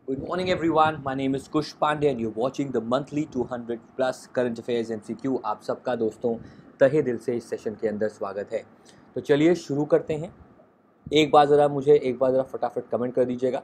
Good morning everyone, my name is Kush Pandey and you're watching the monthly 200 plus current affairs MCQ। आप सबका दोस्तों तहे दिल से इस सेशन के अंदर स्वागत है। तो चलिए शुरू करते हैं। एक बार ज़रा फटाफट कमेंट कर दीजिएगा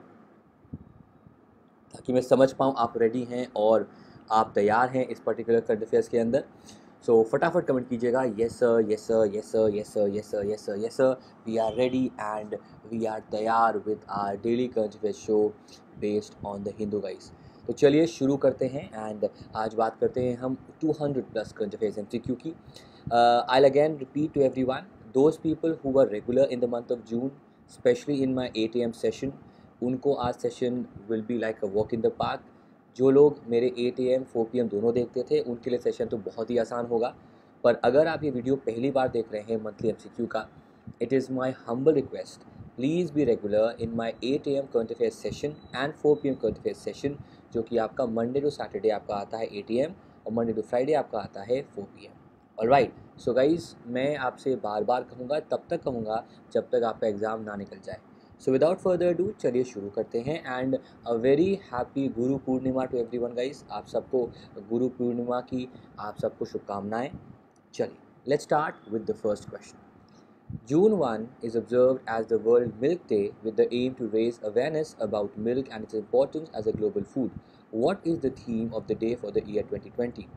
ताकि मैं समझ पाऊँ आप रेडी हैं और आप तैयार हैं इस पर्टिकुलर करंट अफेयर्स के अंदर। सो फटाफट कमेंट कीजिएगा yes sir, yes sir, yes sir, yes sir, yes sir, yes sir, yes sir. We are ready and we are तैयार with our daily current affairs show based on the Hindu guys. तो चलिए शुरू करते हैं and आज बात करते हैं हम 200 प्लस करंट अफेयर्स MCQ की। I will again repeat to everyone, those people who were regular in the month of June specially in my 8 AM session, उनको आज session will be like a walk in the park. जो लोग मेरे 8 AM 4 PM दोनों देखते थे उनके लिए सेशन तो बहुत ही आसान होगा, पर अगर आप ये वीडियो पहली बार देख रहे हैं मंथली MCQ का, it is my humble request, please be regular in my 8 AM current affairs session and 4 PM current affairs session, जो कि आपका मंडे टू सैटरडे आपका आता है 8 AM और मंडे टू फ्राइडे आपका आता है 4 PM। ऑलराइट, सो गाइज़ मैं आपसे बार बार कहूँगा, तब तक कहूँगा जब तक आपका एग्ज़ाम ना निकल जाए। सो विदाउट फर्दर डू चलिए शुरू करते हैं and a very happy Guru Purnima to everyone guys. आप सबको गुरु पूर्णिमा की आप सबको शुभकामनाएं। चलिए let's start with the first question. June 1 is observed as the World Milk Day with the aim to raise awareness about milk and its importance as a global food. What is the theme of the day for the year 2020?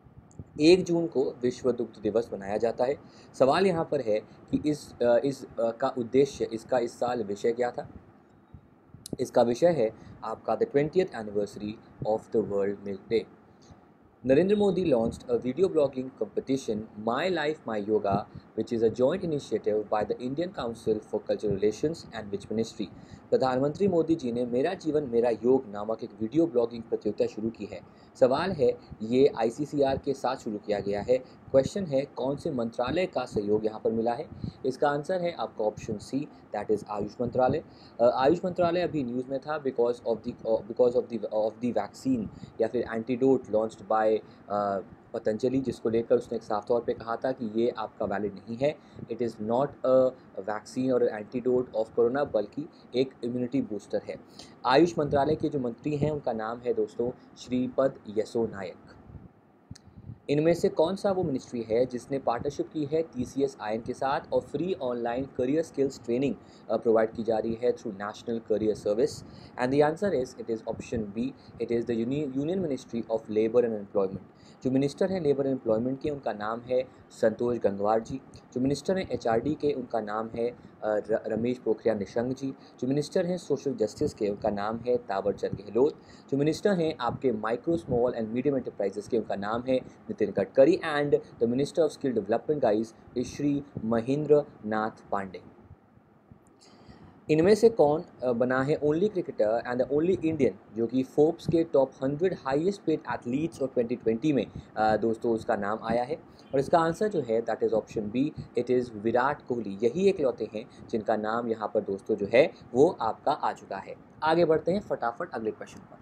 1 June को विश्व दुग्ध दिवस मनाया जाता है। सवाल यहाँ पर है कि का उद्देश्य, इसका इस साल विषय क्या था। इसका विषय है आपका the 20th anniversary of the world milk day. Narendra Modi launched a video blogging competition, My Life My Yoga, which is a joint initiative by the Indian Council for Cultural Relations and which ministry? प्रधानमंत्री मोदी जी ने मेरा जीवन मेरा योग नामक एक video blogging प्रतियोगिता शुरू की है। सवाल है ये ICCR के साथ शुरू किया गया है। क्वेश्चन है कौन से मंत्रालय का सहयोग यहाँ पर मिला है। इसका आंसर है आपका option C, that is AYUSH मंत्रालय। आयुष मंत्रालय अभी न्यूज़ में था बिकॉज ऑफ द वैक्सीन या फिर एंटीडोट लॉन्च्ड बाय पतंजलि, जिसको लेकर उसने एक साफ तौर पे कहा था कि ये आपका वैलिड नहीं है। It is not a vaccine और एंटीडोट ऑफ कोरोना, बल्कि एक इम्यूनिटी बूस्टर है। आयुष मंत्रालय के जो मंत्री हैं उनका नाम है दोस्तों श्रीपद यसो नायक। इनमें से कौन सा वो मिनिस्ट्री है जिसने पार्टनरशिप की है TCS IN के साथ और free online career skills training provide की जा रही है through national career service? And the answer is it is option B, it is the union ministry of labour and employment. जो मिनिस्टर हैं लेबर एंड एम्प्लॉयमेंट के उनका नाम है संतोष गंगवार जी। जो मिनिस्टर हैं HRD के उनका नाम है रमेश पोखरियाल निशंक जी। जो मिनिस्टर हैं सोशल जस्टिस के उनका नाम है तावरचंद गहलोत। जो मिनिस्टर हैं आपके micro small and medium enterprises के उनका नाम है Nitin Gadkari. And the minister of skill development guys is Shri Mahendra Nath Pandey. इनमें से कौन बना है only cricketer and the only Indian जो कि फोर्ब्स के top 100 highest paid athletes of 2020 में दोस्तों उसका नाम आया है? और इसका आंसर जो है that is option B, it is Virat Kohli. यही एक लौते हैं जिनका नाम यहाँ पर दोस्तों जो है वो आपका आ चुका है। आगे बढ़ते हैं फटाफट अगले क्वेश्चन पर।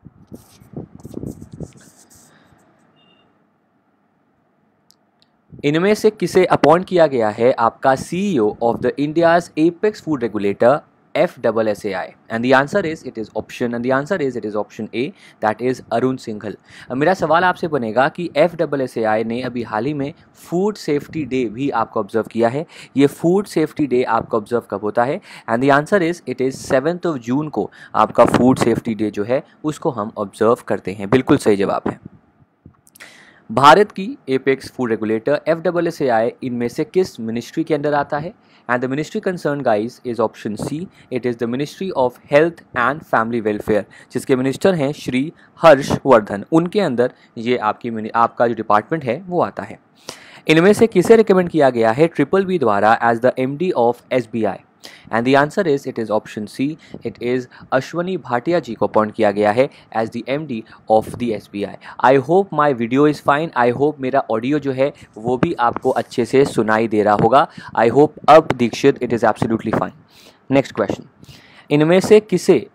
इनमें से किसे अपॉइंट किया गया है आपका CEO of the India's apex food regulator FSSAI? And the answer is it is option A, that is Arun Singhal. मेरा सवाल आपसे बनेगा कि FSSAI ने अभी हाल ही में फूड सेफ्टी डे भी आपको ऑब्जर्व किया है। ये फूड सेफ्टी डे आपको ऑब्जर्व कब होता है? And the answer is it is 7 जून को आपका फूड सेफ्टी डे जो है उसको हम ऑब्जर्व करते हैं। बिल्कुल सही जवाब है। भारत की एपेक्स फूड रेगुलेटर FSSAI इनमें से किस मिनिस्ट्री के अंदर आता है? And the ministry concern guys is option C, it is the ministry of health and family welfare, जिसके मिनिस्टर हैं श्री हर्षवर्धन। उनके अंदर ये आपका जो डिपार्टमेंट है वो आता है। इनमें से किसे रिकमेंड किया गया है BBB द्वारा as the MD of SBI? And the answer is it is option C, it is Ashwani Bhatia ji को अपॉइंट किया गया है as the MD of the SBI। I hope my video is fine. I hope मेरा audio जो है वो भी आपको अच्छे से सुनाई दे रहा होगा। आई होप अब Dikshit it is absolutely fine. Next question, इनमें से किसे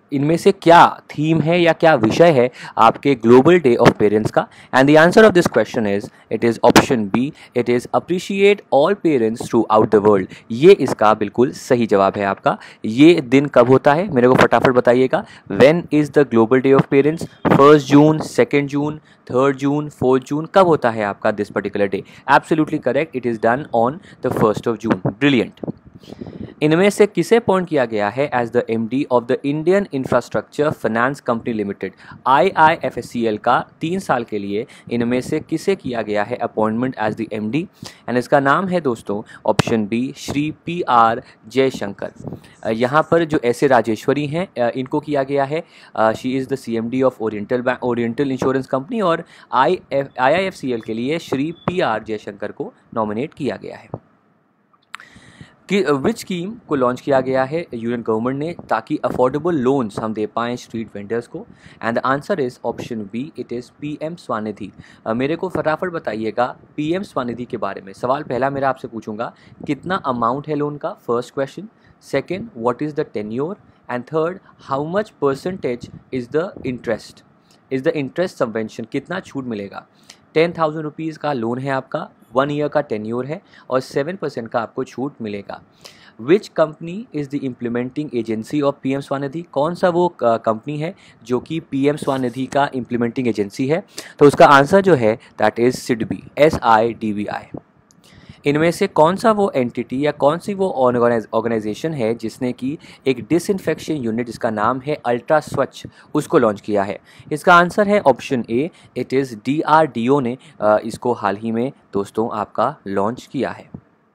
इनमें से क्या थीम है या क्या विषय है आपके ग्लोबल डे ऑफ पेरेंट्स का? And the answer of this question is it is option B, it is appreciate all parents throughout the world. ये इसका बिल्कुल सही जवाब है आपका। ये दिन कब होता है मेरे को फटाफट बताइएगा। When is the global day of parents? 1 June, 2 June, 3 June, 4 June, कब होता है आपका this particular day? Absolutely correct, it is done on the 1 June. Brilliant. इनमें से किसे अपॉइंट किया गया है as the MD of the Indian infrastructure finance company limited? IIFSCL का 3 साल के लिए इनमें से किसे किया गया है appointment as the MD? And इसका नाम है दोस्तों option B, Shri PR Jaishankar. यहाँ पर जो ऐसे राजेश्वरी हैं इनको किया गया है। She is the CMD of oriental insurance company और IIFCL के लिए श्री PR जयशंकर को नॉमिनेट किया गया है। कि विच स्कीम को लॉन्च किया गया है यूनियन गवर्नमेंट ने ताकि अफोर्डेबल लोन्स हम दे पाएँ स्ट्रीट वेंडर्स को? And the answer is option B, it is PM Svanidhi. मेरे को फटाफट बताइएगा PM स्वनिधि के बारे में। सवाल पहला मेरा आपसे पूछूंगा, कितना अमाउंट है लोन का? First question. Second, what is the tenure? And third, how much percentage is the interest subvention? कितना छूट मिलेगा? 10,000 रुपीज़ का लोन है आपका, 1 ईयर का टेन्योर है और 7% का आपको छूट मिलेगा। Which company is the implementing agency of PM Svanidhi? कौन सा वो कंपनी है जो कि PM स्वनिधि का इम्प्लीमेंटिंग एजेंसी है? तो उसका आंसर जो है दैट इज़ SIDBI, SIDBI। इनमें से कौन सा वो एंटिटी या कौन सी वो ऑर्गेनाइजेशन है जिसने कि एक डिसइंफेक्शन यूनिट जिसका नाम है अल्ट्रा स्वच्छ उसको लॉन्च किया है? इसका आंसर है option A, it is DRDO ने इसको हाल ही में दोस्तों आपका लॉन्च किया है।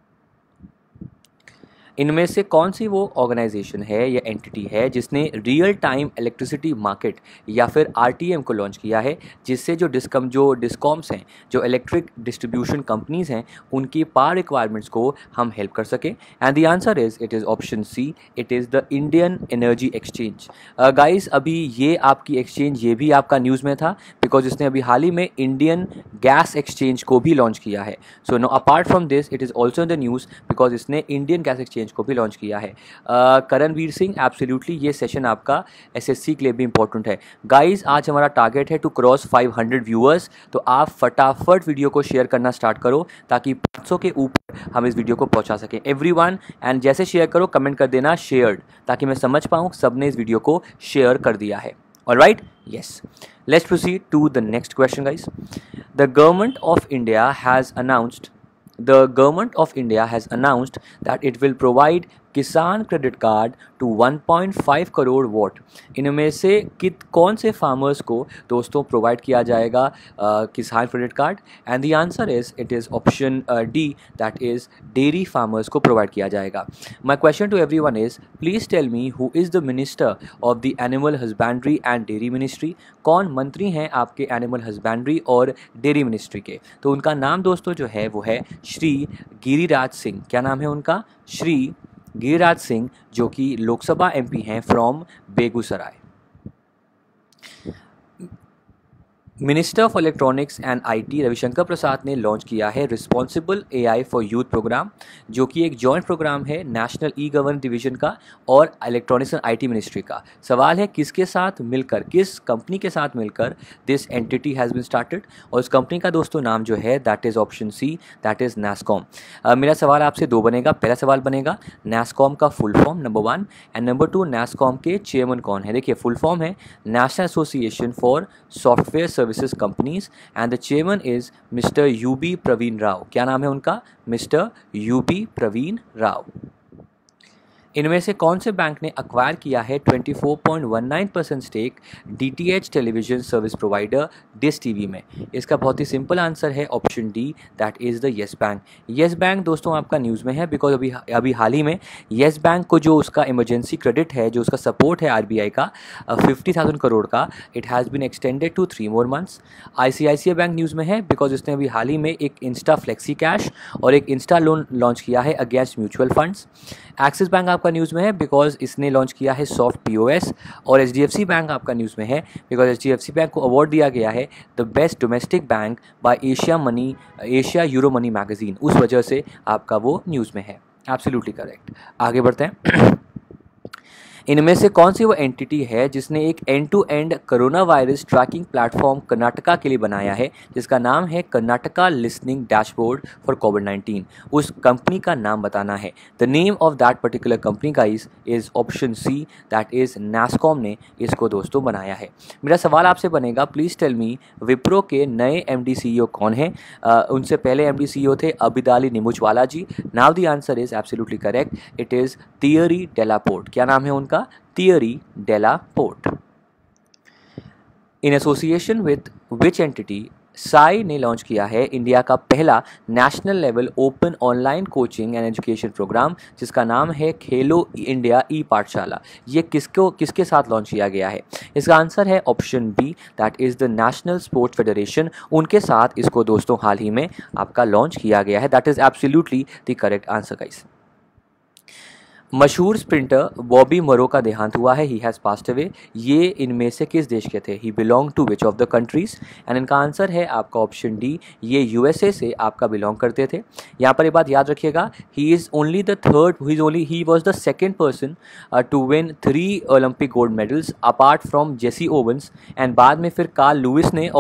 इनमें से कौन सी वो ऑर्गेनाइजेशन है या एंटिटी है जिसने रियल टाइम इलेक्ट्रिसिटी मार्केट या फिर RTM को लॉन्च किया है, जिससे जो डिस्कॉम्स हैं, जो इलेक्ट्रिक डिस्ट्रीब्यूशन कंपनीज़ हैं, उनकी पावर रिक्वायरमेंट्स को हम हेल्प कर सकें? And the answer is it is option C, it is the Indian energy exchange. Guys अभी ये आपकी एक्सचेंज ये भी आपका न्यूज़ में था बिकॉज इसने अभी हाल ही में इंडियन गैस एक्सचेंज को भी लॉन्च किया है। So no apart from this it is also in the news because इसने इंडियन गैस एक्सचेंज को भी लॉन्च किया है। करणवीर सिंह, एब्सोल्युटली ये सेशन आपका SSC के लिए भी इंपॉर्टेंट है। गाइस आज हमारा टारगेट है टू क्रॉस 500 व्यूअर्स, तो आप फटाफट वीडियो को शेयर करना स्टार्ट करो ताकि 500 के ऊपर हम इस वीडियो को पहुंचा सकें एवरीवन। एंड जैसे शेयर करो कमेंट कर देना शेयर्ड, ताकि मैं समझ पाऊँ सबने इस वीडियो को शेयर कर दिया है। Alright, yes, let's proceed to the next question guys. The government of India has announced that it will provide Kisan credit card to 1.5 crore vote. इनमें से कौन से फार्मर्स को दोस्तों प्रोवाइड किया जाएगा Kisan credit card? And the answer is it is option D, that is dairy farmers को provide किया जाएगा। My question to everyone is please tell me who is the minister of the animal husbandry and dairy ministry? कौन मंत्री हैं आपके animal husbandry और dairy ministry के? तो उनका नाम दोस्तों जो है वो है श्री गिरिराज सिंह। क्या नाम है उनका? श्री गिरिराज सिंह, जो कि लोकसभा MP हैं from Begusarai. Minister of electronics and IT Ravi Shankar Prasad ने लॉन्च किया है responsible AI for youth programme, जो कि एक जॉइंट प्रोग्राम है नेशनल E-गवर्न डिवीजन का और इलेक्ट्रॉनिक्स एंड IT मिनिस्ट्री का। सवाल है किसके साथ मिलकर, किस कंपनी के साथ मिलकर this entity has been started? और उस कंपनी का दोस्तों नाम जो है that is option C, that is NASSCOM। मेरा सवाल आपसे 2 बनेगा। पहला सवाल बनेगा NASSCOM का full form number 1, and number 2 NASSCOM के चेयरमैन कौन है? देखिए फुल फॉर्म है national association for software services companies and the chairman is mister UB Praveen Rao. क्या नाम है उनका? Mister UB Praveen Rao. इनमें से कौन से बैंक ने अक्वायर किया है 24.19% stake DTH television service provider dish TV में? इसका बहुत ही सिंपल आंसर है option D, that is the yes bank. Yes bank दोस्तों आपका न्यूज़ में है बिकॉज अभी हाल ही में येस बैंक को जो उसका इमरजेंसी क्रेडिट है, जो उसका सपोर्ट है RBI का 50,000 करोड़ का, it has been extended to 3 more months। ICICI bank news में है बिकॉज इसने अभी हाल ही में एक इंस्टा फ्लेक्सी कैश और एक इंस्टा लोन लॉन्च किया है against mutual funds. Axis bank आपका न्यूज़ में है बिकॉज इसने लॉन्च किया है सॉफ्ट POS, और HDFC बैंक आपका न्यूज़ में है बिकॉज HDFC बैंक को अवार्ड दिया गया है the best domestic bank by Asia Euromoney magazine, उस वजह से आपका वो न्यूज़ में है। Absolutely correct. आगे बढ़ते हैं। इनमें से कौन सी वो एंटिटी है जिसने एक end to end corona virus tracking platform Karnataka के लिए बनाया है, जिसका नाम है कर्नाटका लिसनिंग डैशबोर्ड फॉर कोविड-19? उस कंपनी का नाम बताना है। The name of that particular company guys is option C, that is NASSCOM ने इसको दोस्तों बनाया है। मेरा सवाल आपसे बनेगा, प्लीज़ टेल मी विप्रो के नए एमडी सीईओ कौन है? उनसे पहले एमडी सीईओ थे Abidali Neemuchwala ji. Now the answer is absolutely correct, it is Thierry Delaporte. क्या नाम है उनका? Thierry Delaporte. In association with which entity SAI ने लॉन्च किया है इंडिया का पहला national level open online coaching and education programme, जिसका नाम है खेलो इंडिया ई पाठशाला? ये किसके साथ लॉन्च किया गया है? इसका आंसर है option B, that is the national sports federation. उनके साथ इसको दोस्तों हाल ही में आपका लॉन्च किया गया है। That is absolutely the correct answer guys. मशहूर स्प्रिंटर बॉबी मरो का देहांत हुआ है, ही हैज़ पास्ड अवे। ये इनमें से किस देश के थे? He belong to which of the countries? And इनका आंसर है आपका ऑप्शन डी, ये यूएसए से आपका बिलोंग करते थे। यहाँ पर ये बात याद रखिएगा, he is only the third, he was the second person to win 3 Olympic gold medals apart from Jesse Owens. And बाद में फिर कार्ल लुइस ने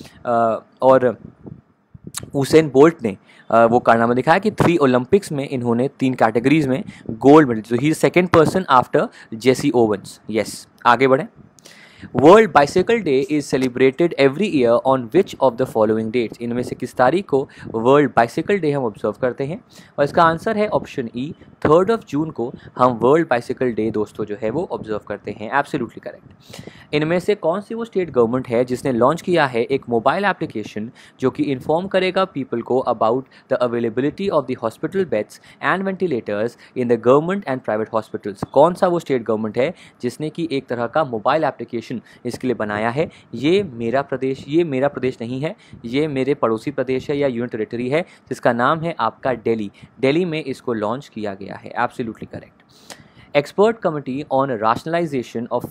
और उसेन बोल्ट ने वो कारनामा दिखाया कि 3 ओलंपिक्स में इन्होंने 3 कैटेगरीज में गोल्ड मेडल। तो he is second person after Jesse Owens. Yes, आगे बढ़ें। World bicycle day is celebrated every year on which of the following dates? इनमें से किस तारीख को वर्ल्ड बाइसाइकिल डे हम ऑब्जर्व करते हैं? और इसका आंसर है ऑप्शन ई, 3 जून को हम वर्ल्ड बाइसाइकिल डे दोस्तों जो है वो ऑब्जर्व करते हैं। Absolutely correct. इनमें से कौन सी वो स्टेट गवर्नमेंट है जिसने लॉन्च किया है एक मोबाइल एप्लीकेशन जो कि इन्फॉर्म करेगा पीपल को about the availability of the hospital beds and ventilators in the government and private hospitals? कौन सा वो स्टेट गवर्नमेंट है जिसने कि एक तरह का मोबाइल एप्लीकेशन इसके लिए बनाया है? ये मेरा प्रदेश नहीं है, ये मेरे पड़ोसी प्रदेश है या यूनियन टेरिटरी है, जिसका नाम है आपका दिल्ली में इसको लॉन्च किया गया है। Absolutely correct. Expert committee on rationalisation of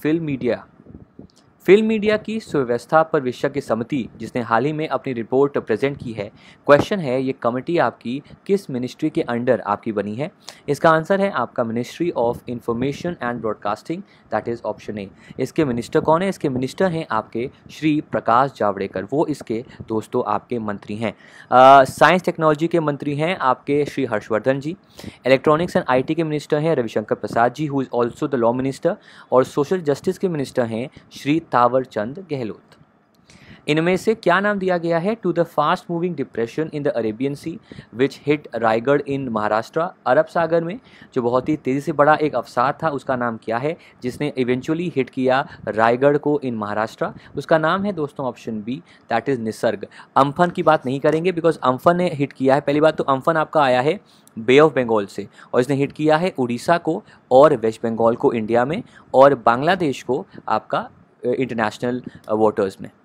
film media की सुव्यवस्था पर विशेषज्ञ समिति जिसने हाल ही में अपनी रिपोर्ट प्रेजेंट की है, क्वेश्चन है ये कमेटी आपकी किस मिनिस्ट्री के अंडर आपकी बनी है? इसका आंसर है आपका ministry of information and broadcasting, that is option A. इसके मिनिस्टर कौन है? इसके मिनिस्टर हैं आपके श्री प्रकाश जावड़ेकर, वो इसके दोस्तों आपके मंत्री हैं। साइंस टेक्नोलॉजी के मंत्री हैं आपके Shri Harsh Vardhan ji. Electronics and IT के मिनिस्टर हैं Ravi Shankar Prasad ji, who is also the law minister. और सोशल जस्टिस के मिनिस्टर हैं श्री तावरचंद गहलोत। इनमें से क्या नाम दिया गया है to the fast moving depression in the Arabian sea which hit Raigad in Maharashtra? अरब सागर में जो बहुत ही तेज़ी से बड़ा एक अवसाद था, उसका नाम क्या है जिसने इवेंचुअली हिट किया रायगढ़ को इन महाराष्ट्र? उसका नाम है दोस्तों option B, that is Nisarga. Amphan की बात नहीं करेंगे बिकॉज अम्फन ने हिट किया है। पहली बात तो अम्फन आपका आया है बे ऑफ बंगाल से, और इसने हिट किया है उड़ीसा को और वेस्ट बंगाल को इंडिया में, और बांग्लादेश को आपका इंटरनेशनल वाटर्स में।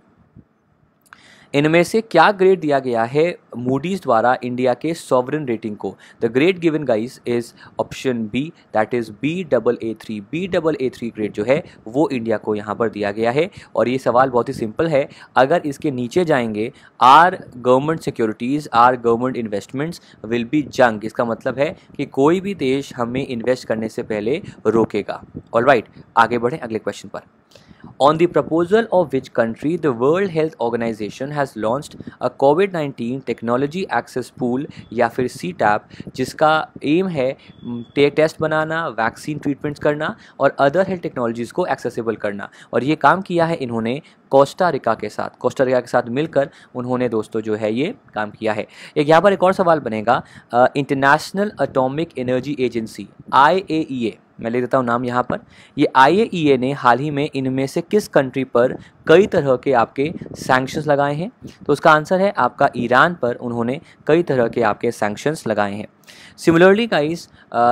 इनमें से क्या ग्रेड दिया गया है मूडीज़ द्वारा इंडिया के सॉवरेन रेटिंग को? The grade given guys is option B, that is Baa3। Baa3 grade जो है वो इंडिया को यहाँ पर दिया गया है। और ये सवाल बहुत ही सिंपल है, अगर इसके नीचे जाएंगे our government securities, our government investments will be junk, इसका मतलब है कि कोई भी देश हमें इन्वेस्ट करने से पहले रोकेगा। ऑलराइट, आगे बढ़ें अगले क्वेश्चन पर। On the proposal of which country the World Health Organization has launched a COVID-19 Technology Access Pool या फिर CTAP, जिसका एम है टेस्ट बनाना, वैक्सीन ट्रीटमेंट्स करना और अदर हेल्थ टेक्नोलॉजीज़ को एक्सेसिबल करना? और ये काम किया है इन्होंने कोस्टा रिका के साथ मिलकर उन्होंने दोस्तों जो है ये काम किया है। यहाँ पर एक और सवाल बनेगा, international atomic energy agency IAEA, मैं लिख देता हूँ नाम यहाँ पर। ये IAEA ने हाल ही में इनमें से किस कंट्री पर कई तरह के आपके सैंक्शंस लगाए हैं? तो उसका आंसर है आपका ईरान पर उन्होंने कई तरह के आपके सैंक्शंस लगाए हैं। Similarly guys,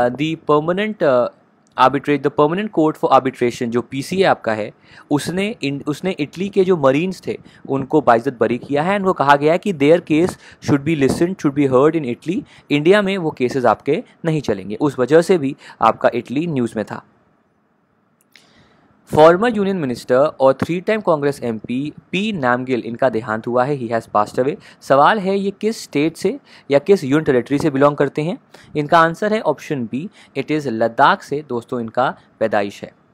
the permanent court for arbitration जो PCA आपका है, उसने इटली के जो मरीन्स थे उनको बाइज्जत बरी किया है। उनको कहा गया है कि their case should be heard in Italy. India में वो केसेस आपके नहीं चलेंगे, उस वजह से भी आपका इटली न्यूज़ में था। फॉर्मर यूनियन मिनिस्टर और 3 time Congress MP P Namgyal, इनका देहांत हुआ है, ही हैज़ पास्ड अवे। सवाल है ये किस स्टेट से या किस यूनियन टेरिटरी से बिलोंग करते हैं? इनका आंसर है option B, it is Ladakh से दोस्तों इनका पैदाइश है।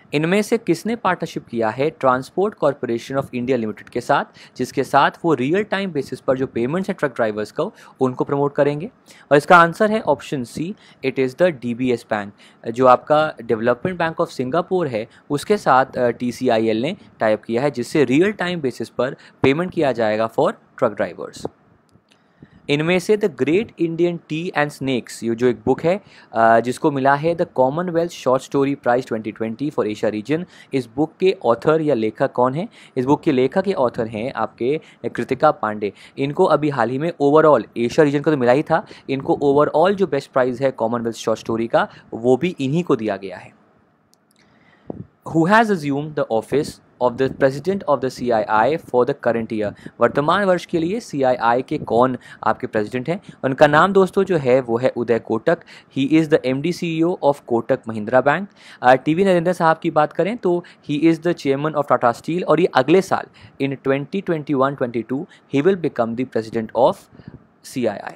इनमें से किसने पार्टनरशिप किया है transport corporation of India limited के साथ, जिसके साथ वो रियल टाइम बेसिस पर जो पेमेंट्स हैं ट्रक ड्राइवर्स को उनको प्रमोट करेंगे? और इसका आंसर है option C, it is the DBS bank. जो आपका डेवलपमेंट बैंक ऑफ सिंगापुर है उसके साथ TCIL ने टाइप किया है, जिससे रियल टाइम बेसिस पर पेमेंट किया जाएगा फॉर ट्रक ड्राइवर्स। इनमें से the great Indian tea and snacks, ये जो एक बुक है जिसको मिला है the Commonwealth short story prize 2020 for Asia region, इस बुक के ऑथर या लेखक कौन है? इस बुक के लेखक या ऑथर हैं आपके कृतिका पांडे। इनको अभी हाल ही में ओवरऑल एशिया रीजन को तो मिला ही था, इनको ओवरऑल जो बेस्ट प्राइज़ है कॉमनवेल्थ शॉर्ट स्टोरी का वो भी इन्हीं को दिया गया है। Who has assumed the office of the president of the CII for the current year? वर्तमान वर्ष के लिए CII के कौन आपके प्रेसिडेंट हैं? उनका नाम दोस्तों जो है वो है Uday Kotak. He is the MD CEO of Kotak Mahindra bank. TV Narendra साहब की बात करें तो he is the chairman of Tata steel, और ये अगले साल in 2021-22 he will become the president of CII।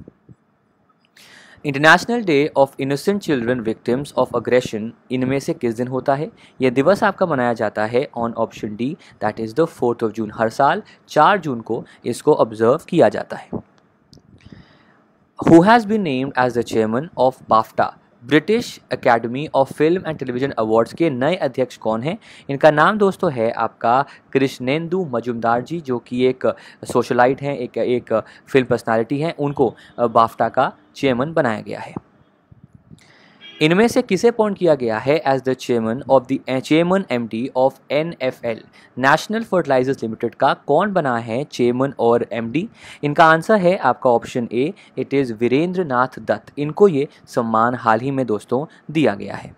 International day of innocent children victims of aggression इनमें से किस दिन होता है? यह दिवस आपका मनाया जाता है on option D, that is the 4th of June। हर साल 4 जून को इसको ऑब्जर्व किया जाता है। Who has been named as the chairman of BAFTA, British academy of film and television awards के नए अध्यक्ष कौन हैं? इनका नाम दोस्तों है आपका कृष्णेंदु मजुमदार जी, जो कि एक सोशलाइट हैं, एक फिल्म पर्सनालिटी हैं। उनको बाफ्टा का चेयरमैन बनाया गया है। इनमें से किसे अपॉइंट किया गया है as the chairman of the chairman MD ऑफ NFL, नेशनल फर्टिलाइजर्स लिमिटेड का कौन बना है चेयरमैन और MD? इनका आंसर है आपका option A, it is Virendra Nath Dutt. इनको ये सम्मान हाल ही में दोस्तों दिया गया है।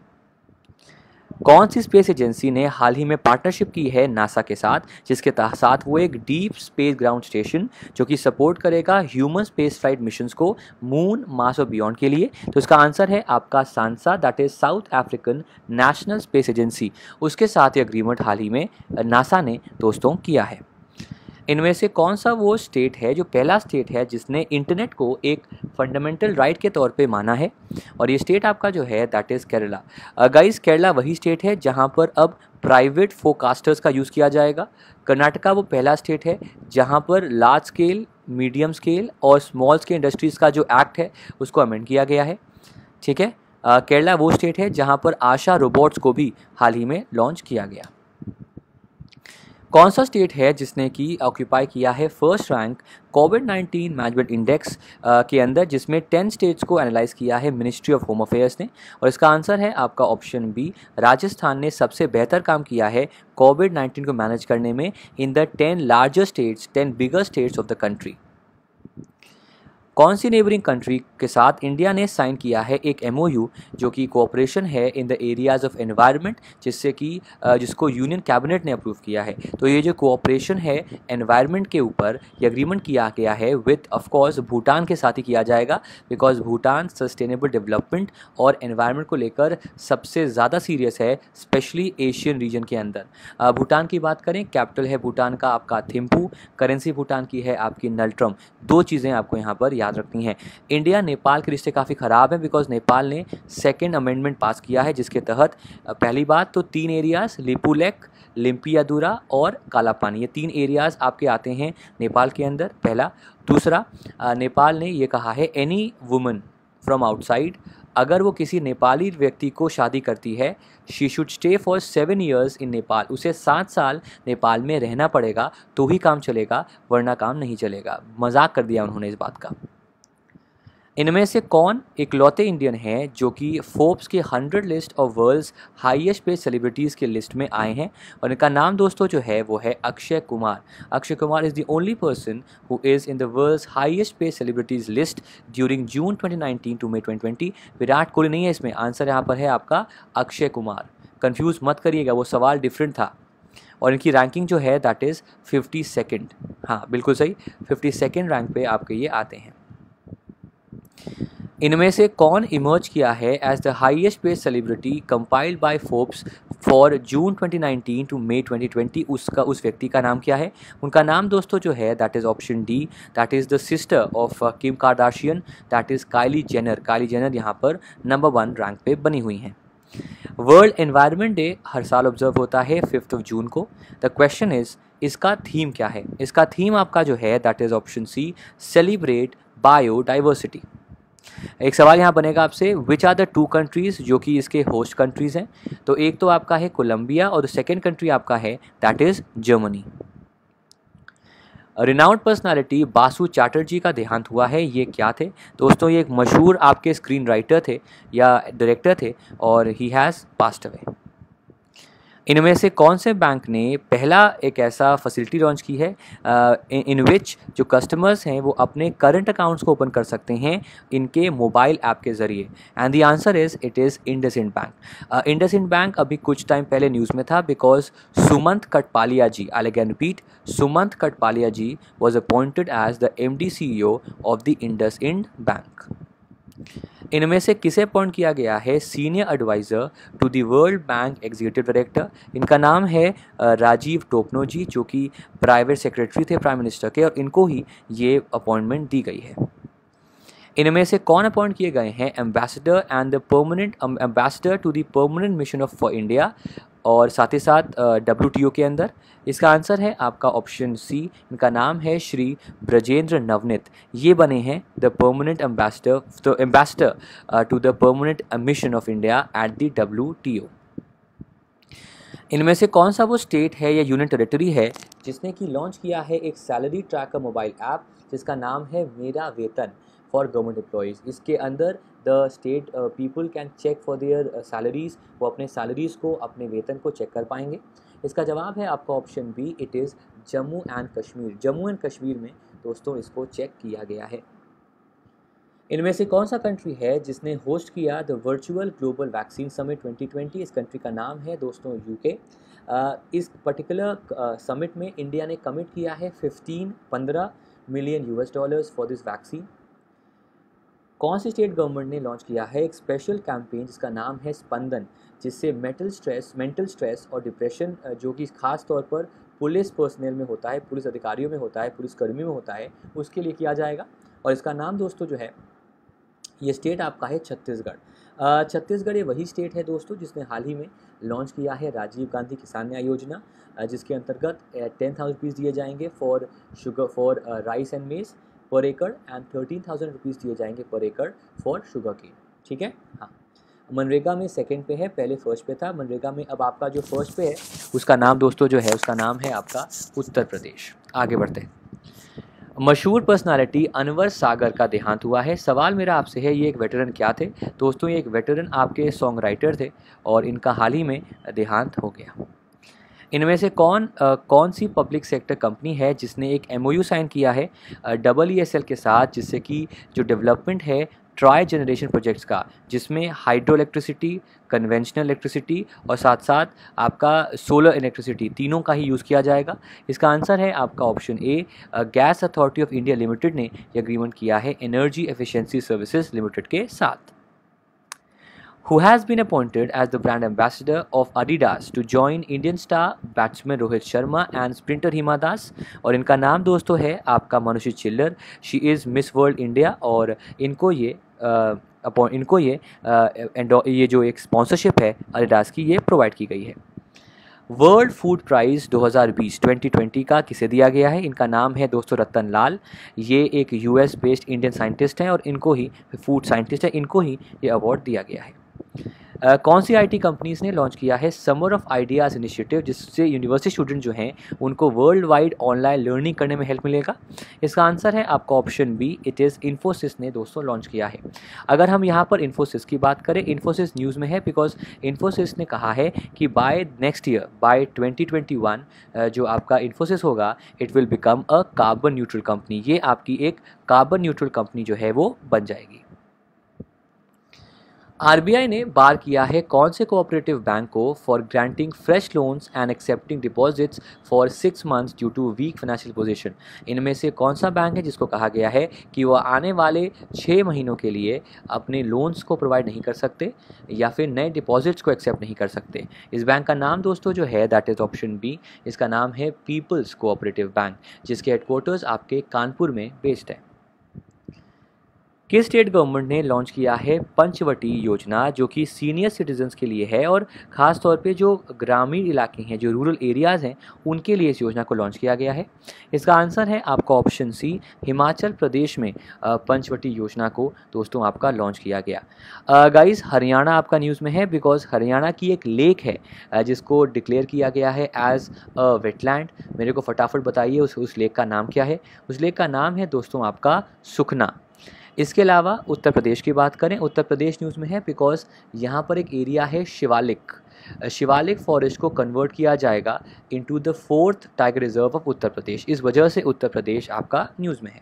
कौन सी स्पेस एजेंसी ने हाल ही में पार्टनरशिप की है नासा के साथ, जिसके साथ वो एक डीप स्पेस ग्राउंड स्टेशन जो कि सपोर्ट करेगा ह्यूमन स्पेस फ्लाइट मिशंस को मून, मार्स और बियॉन्ड के लिए? तो इसका आंसर है आपका SANSA, that is South African national space agency. उसके साथ ये अग्रीमेंट हाल ही में नासा ने दोस्तों किया है। इनमें से कौन सा वो स्टेट है जो पहला स्टेट है जिसने इंटरनेट को एक फंडामेंटल राइट के तौर पे माना है? और ये स्टेट आपका जो है that is Kerala. Guys, Kerala वही स्टेट है जहां पर अब प्राइवेट फोरकास्टर्स का यूज़ किया जाएगा। कर्नाटका वो पहला स्टेट है जहां पर लार्ज स्केल, मीडियम स्केल और स्मॉल स्केल इंडस्ट्रीज़ का जो एक्ट है उसको अमेंड किया गया है। ठीक है, केरला वो स्टेट है जहाँ पर आशा रोबोट्स को भी हाल ही में लॉन्च किया गया। कौन सा स्टेट है जिसने कि ऑक्यूपाई किया है फर्स्ट रैंक कोविड-19 मैनेजमेंट इंडेक्स के अंदर, जिसमें 10 स्टेट्स को एनालाइज किया है मिनिस्ट्री ऑफ होम अफेयर्स ने? और इसका आंसर है आपका ऑप्शन बी, राजस्थान ने सबसे बेहतर काम किया है कोविड-19 को मैनेज करने में in the 10 largest states, 10 bigger states of the country. कौन सी नेबरिंग कंट्री के साथ इंडिया ने साइन किया है एक MOU जो कि कोऑपरेशन है in the areas of environment, जिससे कि जिसको यूनियन कैबिनेट ने अप्रूव किया है? तो ये जो कोऑपरेशन है एनवायरनमेंट के ऊपर ये एग्रीमेंट किया गया है विद ऑफ कोर्स भूटान के साथ ही किया जाएगा, बिकॉज भूटान सस्टेनेबल डेवलपमेंट और एनवायरनमेंट को लेकर सबसे ज़्यादा सीरियस है, स्पेशली एशियन रीजन के अंदर। भूटान की बात करें, कैपिटल है भूटान का आपका थिम्पू, करेंसी भूटान की है आपकी नल्ट्रम। 2 चीज़ें आपको यहाँ पर याद रखनी है। इंडिया नेपाल के रिश्ते काफ़ी ख़राब हैं बिकॉज नेपाल ने 2nd अमेंडमेंट पास किया है, जिसके तहत पहली बात तो 3 एरियाज़ लिपुलेक, लिम्पियादुरा और कालापानी, ये 3 एरियाज़ आपके आते हैं नेपाल के अंदर, पहला। दूसरा, नेपाल ने ये कहा है एनी वुमन फ्रॉम आउटसाइड, अगर वो किसी नेपाली व्यक्ति को शादी करती है, she should stay for 7 years in Nepal, उसे 7 साल नेपाल में रहना पड़ेगा तो ही काम चलेगा, वरना काम नहीं चलेगा। मजाक कर दिया उन्होंने इस बात का। इनमें से कौन इकलौते इंडियन हैं जो कि फोर्ब्स के 100 list of world's highest paid celebrities के लिस्ट में आए हैं? और इनका नाम दोस्तों जो है वो है Akshay Kumar. Akshay Kumar is the only person who is in the world's highest paid celebrities list during June 2019 to May 2020। Virat Kohli नहीं है इसमें, आंसर यहाँ पर है आपका अक्षय कुमार। कन्फ्यूज़ मत करिएगा, वो सवाल डिफरेंट था। और इनकी रैंकिंग जो है दैट इज़ 52nd। हाँ बिल्कुल सही, 52nd रैंक पे आपके ये आते हैं। इनमें से कौन इमर्ज किया है as the highest paid celebrity compiled by Forbes for June 2019 to May 2020? उस व्यक्ति का नाम क्या है? उनका नाम दोस्तों जो है that is option D, that is the sister of Kim Kardashian, that is Kylie Jenner. Kylie Jenner यहाँ पर नंबर 1 रैंक पे बनी हुई हैं। वर्ल्ड एनवायरनमेंट डे हर साल ऑब्जर्व होता है 5 जून को। द क्वेश्चन इज, इसका थीम क्या है? इसका थीम आपका जो है that is option C, celebrate biodiversity. एक सवाल यहाँ बनेगा आपसे, विच आर द 2 कंट्रीज जो कि इसके होस्ट कंट्रीज हैं? तो एक तो आपका है कोलंबिया और सेकेंड कंट्री आपका है that is Germany. Renowned personality Basu Chatterjee का देहांत हुआ है, ये क्या थे दोस्तों? ये एक मशहूर आपके स्क्रीन राइटर थे या डायरेक्टर थे और ही हैज़ पास्ड अवे। इनमें से कौन से बैंक ने पहला एक ऐसा फैसिलिटी लॉन्च की है इन विच जो कस्टमर्स हैं वो अपने करंट अकाउंट्स को ओपन कर सकते हैं इनके मोबाइल ऐप के ज़रिए? And the answer is it is IndusInd bank. IndusInd bank अभी कुछ टाइम पहले न्यूज़ में था because Sumant Katpalia ji, I again repeat, Sumant Katpalia ji was appointed as the MD CEO of the IndusInd bank. इनमें से किसे अपॉइंट किया गया है senior adviser to the world bank executive director? इनका नाम है राजीव टोपनो जी, जो कि प्राइवेट सेक्रेटरी थे प्राइम मिनिस्टर के, और इनको ही ये अपॉइंटमेंट दी गई है। इनमें से कौन अपॉइंट किए गए हैं ambassador and the permanent ambassador to the permanent mission of for India और साथ ही साथ WTO के अंदर? इसका आंसर है आपका ऑप्शन सी, इनका नाम है श्री ब्रजेंद्र नवनीत। ये बने हैं the permanent ambassador to the permanent mission of India at the WTO। इनमें से कौन सा वो स्टेट है या यूनियन टेरिटरी है जिसने कि लॉन्च किया है एक सैलरी ट्रैकर मोबाइल ऐप जिसका नाम है मेरा वेतन फॉर गवर्नमेंट एम्प्लॉयज़? इसके अंदर the state people can check for their salaries, वो अपने सैलरीज़ को, अपने वेतन को चेक कर पाएंगे। इसका जवाब है आपका option B, it is Jammu and Kashmir. Jammu and Kashmir में दोस्तों इसको चेक किया गया है। इनमें से कौन सा कंट्री है जिसने होस्ट किया the virtual global vaccine summit 2020? इस कंट्री का नाम है दोस्तों UK। इस पर्टिकुलर समिट में इंडिया ने कमिट किया है 15 million US dollars for this vaccine. कौन सी स्टेट गवर्नमेंट ने लॉन्च किया है एक स्पेशल कैंपेन जिसका नाम है स्पंदन, जिससे मेंटल स्ट्रेस और डिप्रेशन जो कि खास तौर पर पुलिस पर्सनल में होता है, पुलिस अधिकारियों में होता है, पुलिस कर्मियों में होता है, उसके लिए किया जाएगा? और इसका नाम दोस्तों जो है, ये स्टेट आपका है छत्तीसगढ़। छत्तीसगढ़ ये वही स्टेट है दोस्तों जिसने हाल ही में लॉन्च किया है राजीव गांधी किसान न्याय योजना, जिसके अंतर्गत 10,000 रुपीज़ दिए जाएंगे फॉर राइस एंड मेज पर एकड़ एंड 13,000 रुपीज़ दिए जाएंगे पर एकड़ फॉर शुगर केन। ठीक है, हाँ। मनरेगा में सेकंड पे है, पहले फर्स्ट पे था। मनरेगा में अब आपका जो फर्स्ट पे है उसका नाम दोस्तों जो है उसका नाम है आपका उत्तर प्रदेश। आगे बढ़ते हैं। मशहूर पर्सनालिटी अनवर सागर का देहांत हुआ है। सवाल मेरा आपसे है, ये एक वेटरन क्या थे दोस्तों? ये एक वेटरन आपके सॉन्ग राइटर थे और इनका हाल ही में देहांत हो गया। इनमें से कौन सी पब्लिक सेक्टर कंपनी है जिसने एक MOU साइन किया है EESL के साथ, जिससे कि जो डेवलपमेंट है ट्राई जनरेशन प्रोजेक्ट्स का, जिसमें हाइड्रो इलेक्ट्रिसिटी, कन्वेंशनल इलेक्ट्रिसिटी और साथ साथ आपका सोलर इलेक्ट्रिसिटी तीनों का ही यूज़ किया जाएगा? इसका आंसर है आपका option A, gas authority of India limited ने यह एग्रीमेंट किया है एनर्जी एफिशिएंसी सर्विसेज लिमिटेड के साथ। Who has been appointed as the brand ambassador of Adidas to join Indian star batsman Rohit Sharma and sprinter Hima Das? और इनका नाम दोस्तों है आपका Manushi Chhillar. She is miss world India और इनको ये जो एक स्पॉन्सरशिप है Adidas की, ये प्रोवाइड की गई है। वर्ल्ड फूड प्राइज़ 2020 का किसे दिया गया है? इनका नाम है दोस्तों रतन लाल। ये एक US बेस्ड इंडियन साइंटिस्ट हैं और इनको ही फूड साइंटिस्ट है, इनको ही ये अवार्ड दिया गया है। कौन सी IT कंपनीज ने लॉन्च किया है समर ऑफ आइडियाज़ इनिशिएटिव, जिससे यूनिवर्सिटी स्टूडेंट जो हैं उनको वर्ल्ड वाइड ऑनलाइन लर्निंग करने में हेल्प मिलेगा? इसका आंसर है आपका option B, it is Infosys ने दोस्तों लॉन्च किया है। अगर हम यहाँ पर इन्फोसिस की बात करें, इन्फोसिस न्यूज़ में है बिकॉज इन्फोसिस ने कहा है कि बाय नेक्स्ट ईयर, बाय 2021 जो आपका इन्फोसिस होगा it will become a carbon neutral company. ये आपकी एक कार्बन न्यूट्रल कंपनी जो है वो बन जाएगी। RBI ने बार किया है कौन से कोऑपरेटिव बैंक को for granting fresh loans and accepting deposits for 6 months due to weak financial position? इनमें से कौन सा बैंक है जिसको कहा गया है कि वह आने वाले 6 महीनों के लिए अपने लोन्स को प्रोवाइड नहीं कर सकते या फिर नए डिपॉजिट्स को एक्सेप्ट नहीं कर सकते? इस बैंक का नाम दोस्तों जो है दैट इज़ ऑप्शन बी, इसका नाम है पीपल्स कोऑपरेटिव बैंक, जिसके हेडक्वार्टर्स आपके कानपुर में बेस्ड है। किस स्टेट गवर्नमेंट ने लॉन्च किया है पंचवटी योजना, जो कि सीनियर सिटीजन्स के लिए है और ख़ास तौर पे जो ग्रामीण इलाके हैं, जो रूरल एरियाज़ हैं, उनके लिए इस योजना को लॉन्च किया गया है? इसका आंसर है आपका ऑप्शन सी, हिमाचल प्रदेश में पंचवटी योजना को दोस्तों आपका लॉन्च किया गया। गाइस, हरियाणा आपका न्यूज़ में है बिकॉज हरियाणा की एक लेक है जिसको डिक्लेयर किया गया है एज अ वेटलैंड। मेरे को फटाफट बताइए उस लेक का नाम क्या है? उस लेक का नाम है दोस्तों आपका सुखना। इसके अलावा उत्तर प्रदेश की बात करें, उत्तर प्रदेश न्यूज़ में है बिकॉज यहाँ पर एक एरिया है शिवालिक। शिवालिक फॉरेस्ट को कन्वर्ट किया जाएगा into the 4th tiger reserve of Uttar Pradesh, इस वजह से उत्तर प्रदेश आपका न्यूज़ में है।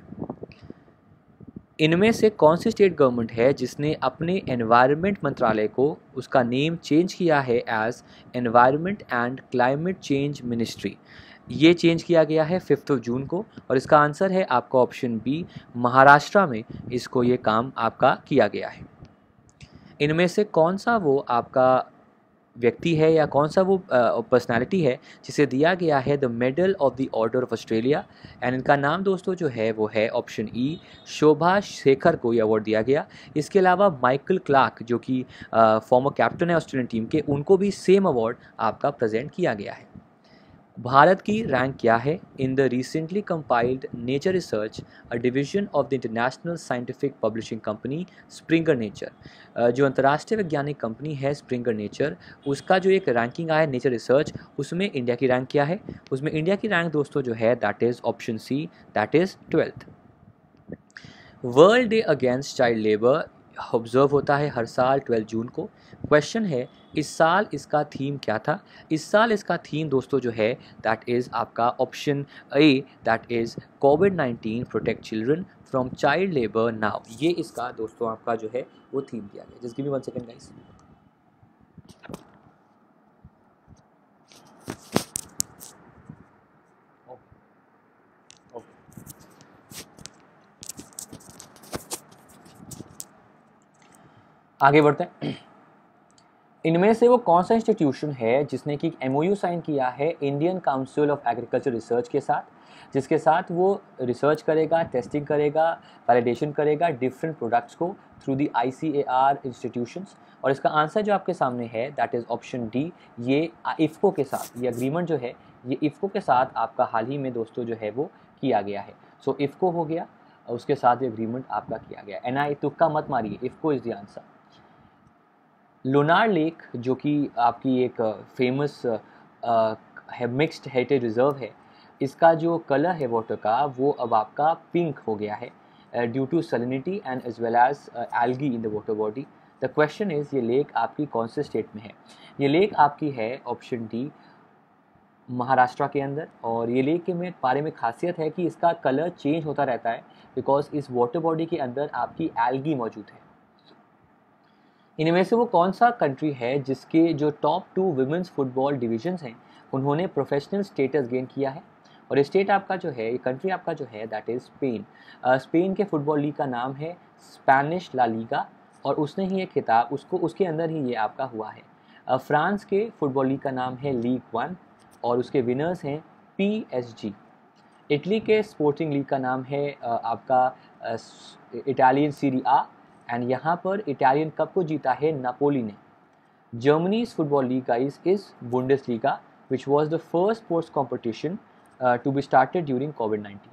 इनमें से कौन सी स्टेट गवर्नमेंट है जिसने अपने एनवायरनमेंट मंत्रालय को उसका नेम चेंज किया है as environment and climate change ministry? ये चेंज किया गया है 5 जून को और इसका आंसर है आपका ऑप्शन बी, महाराष्ट्र में इसको ये काम आपका किया गया है। इनमें से कौन सा वो आपका व्यक्ति है या कौन सा वो पर्सनालिटी है जिसे दिया गया है the medal of the order of Australia? And इनका नाम दोस्तों जो है वो है ऑप्शन ई, शोभा शेखर को ये अवार्ड दिया गया। इसके अलावा माइकल क्लार्क जो कि फॉर्मर कैप्टन है ऑस्ट्रेलियन टीम के, उनको भी सेम अवार्ड आपका प्रेजेंट किया गया है। भारत की रैंक क्या है in the recently compiled nature research, a division of the international scientific publishing company Springer Nature? जो अंतर्राष्ट्रीय वैज्ञानिक कंपनी है स्प्रिंगर नेचर, उसका जो एक रैंकिंग आया नेचर रिसर्च, उसमें इंडिया की रैंक क्या है? उसमें इंडिया की रैंक दोस्तों जो है that is option C, that is 12th। World day against child labour observe होता है हर साल 12 जून को। क्वेश्चन है इस साल इसका थीम क्या था? इस साल इसका थीम दोस्तों जो है दैट इज़ आपका ऑप्शन ए, दैट इज़ कोविड-19 protect children from child labour now. ये इसका दोस्तों आपका जो है वो थीम दिया गया। Just give me 1 second guys. आगे बढ़ते हैं। इनमें से वो कौन सा इंस्टीट्यूशन है जिसने कि एमओयू साइन किया है Indian council of agriculture research के साथ, जिसके साथ वो रिसर्च करेगा, टेस्टिंग करेगा, वैलिडेशन करेगा डिफरेंट प्रोडक्ट्स को थ्रू दी ICAR इंस्टीट्यूशंस? और इसका आंसर जो आपके सामने है दैट इज़ ऑप्शन डी, ये इफ़को के साथ, ये अग्रीमेंट जो है ये इफ़को के साथ आपका हाल ही में दोस्तों जो है वो किया गया है। सो इफ़को हो गया, उसके साथ ये अग्रीमेंट आपका किया गया। NI तुक्का मत मारिए, IFFCO is the answer. Lonar lake जो कि आपकी एक फेमस है, मिक्स्ड हेरिटेज रिजर्व है, इसका जो कलर है वाटर का वो अब आपका पिंक हो गया है due to salinity and as well as algae in the water body. The question is ये लेक आपकी कौन से स्टेट में है? ये लेक आपकी है ऑप्शन डी, महाराष्ट्र के अंदर। और ये लेक के में बारे में खासियत है कि इसका कलर चेंज होता रहता है बिकॉज इस वाटर बॉडी के अंदर आपकी एल्गी मौजूद है। इनमें से वो कौन सा कंट्री है जिसके जो टॉप 2 वुमेंस फुटबॉल डिविजन्स हैं उन्होंने प्रोफेशनल स्टेटस गेन किया है? और ये स्टेट आपका जो है, ये कंट्री आपका जो है दैट इज़ स्पेन। स्पेन के फुटबॉल लीग का नाम है स्पेनिश ला लीगा और उसने ही ये खिताब उसको उसके अंदर ही ये आपका हुआ है। फ्रांस के फुटबॉल लीग का नाम है लीग 1 और उसके विनर्स हैं PSG। इटली के स्पोर्टिंग लीग का नाम है आपका इटालियन सीरी आ एंड यहाँ पर इटालियन कप को जीता है नापोली ने। Germany's football league guys is Bundesliga which was the first sports competition to be started during COVID-19.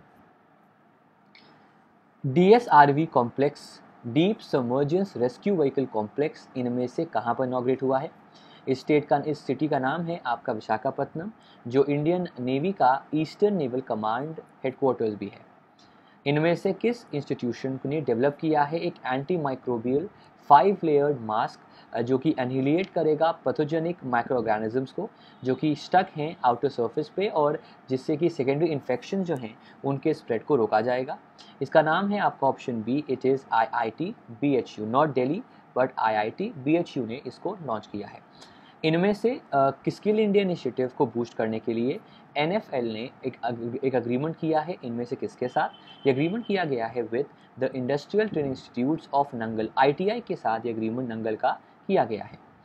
DSRV complex, deep submergence rescue vehicle complex, इनमें से कहाँ पर इनॉग्रेट हुआ है? इस सिटी का नाम है आपका विशाखापत्तनम, जो इंडियन नेवी का ईस्टर्न नेवल कमांड हेडक्वार्टर्स भी है। इनमें से किस इंस्टीट्यूशन ने डेवलप किया है एक एंटी माइक्रोबियल 5 लेयर्ड मास्क जो कि एनहिलिएट करेगा पैथोजेनिक माइक्रोऑर्गेनिजम्स को जो कि स्टक हैं आउटर सरफेस पे और जिससे कि सेकेंडरी इन्फेक्शन जो हैं उनके स्प्रेड को रोका जाएगा? इसका नाम है आपका option B, it is IIT BHU, not Delhi but IIT BHU ने इसको लॉन्च किया है। इनमें से स्किल इंडिया इनिशिएटिव को बूस्ट करने के लिए NFL ने एक अग्रीमेंट किया है, इनमें से किसके साथ? ये अग्रीमेंट किया गया है with the industrial training institutes of Nangal, ITI के साथ ये अग्रीमेंट नंगल का किया गया है।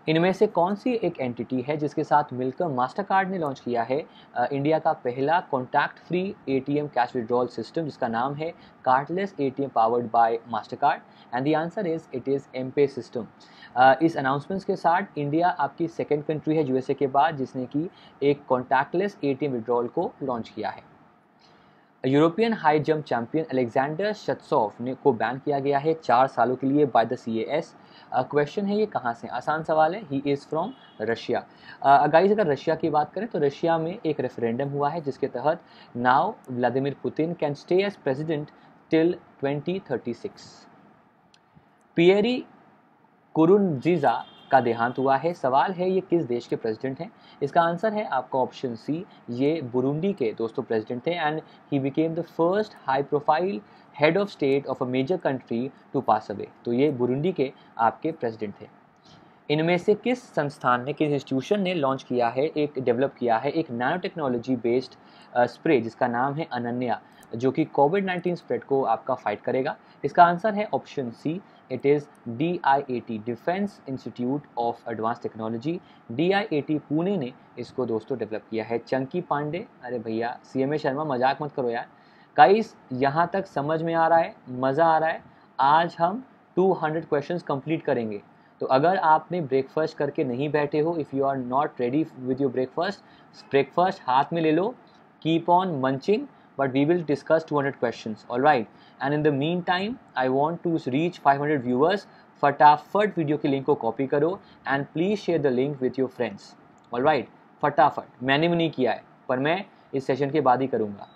इनमें से कौन सी एक एंटिटी है जिसके साथ मिलकर मास्टरकार्ड ने लॉन्च किया है इंडिया का पहला contact free ATM cash withdrawal system, जिसका नाम है cardless ATM powered by Mastercard? And the answer is it is mPay system. इस अनाउंसमेंट्स के साथ इंडिया आपकी सेकेंड कंट्री है यूएसए के बाद जिसने कि एक कॉन्टैक्टलेस एटीएम विड्रॉल को लॉन्च किया है। European high jump champion Aleksandr Shustov ने को बैन किया गया है 4 सालों के लिए बाय द CAS। क्वेश्चन है ये कहाँ से, आसान सवाल है, he is from Russia. Guys अगर रशिया की बात करें तो रशिया में एक रेफरेंडम हुआ है जिसके तहत now Vladimir Putin can stay as president till 2036। Pierre Nkurunziza का देहांत हुआ है। सवाल है ये किस देश के प्रेसिडेंट हैं? इसका आंसर है आपका ऑप्शन सी, ये बुरुंडी के दोस्तों प्रेसिडेंट थे and he became the first high profile head of state of a major country to pass away. तो ये बुरुंडी के आपके प्रेसिडेंट थे। इनमें से किस संस्थान ने, किस इंस्टीट्यूशन ने लॉन्च किया है, एक डेवलप किया है एक नैनो टेक्नोलॉजी बेस्ड स्प्रे जिसका नाम है अनन्या, जो कि कोविड-19 स्प्रेड को आपका फाइट करेगा? इसका आंसर है option C, it is DIAT, defence institute of advance technology. DIAT Pune ने इसको दोस्तों डेवलप किया है। चंकी पांडे, अरे भैया CMA शर्मा मजाक मत करो यार। गाइस यहाँ तक समझ में आ रहा है, मज़ा आ रहा है। आज हम 200 क्वेश्चंस कंप्लीट करेंगे। तो अगर आपने ब्रेकफास्ट करके नहीं बैठे हो, if you are not ready with your breakfast हाथ में ले लो, keep on munching, but we will discuss 200 questions, all right? And in the meantime I want to reach 500 viewers। फटाफट वीडियो के लिंक को कॉपी करो and please share the link with your friends, all right? फटाफट, मैंने भी नहीं किया है पर मैं इस सेशन के बाद ही करूँगा।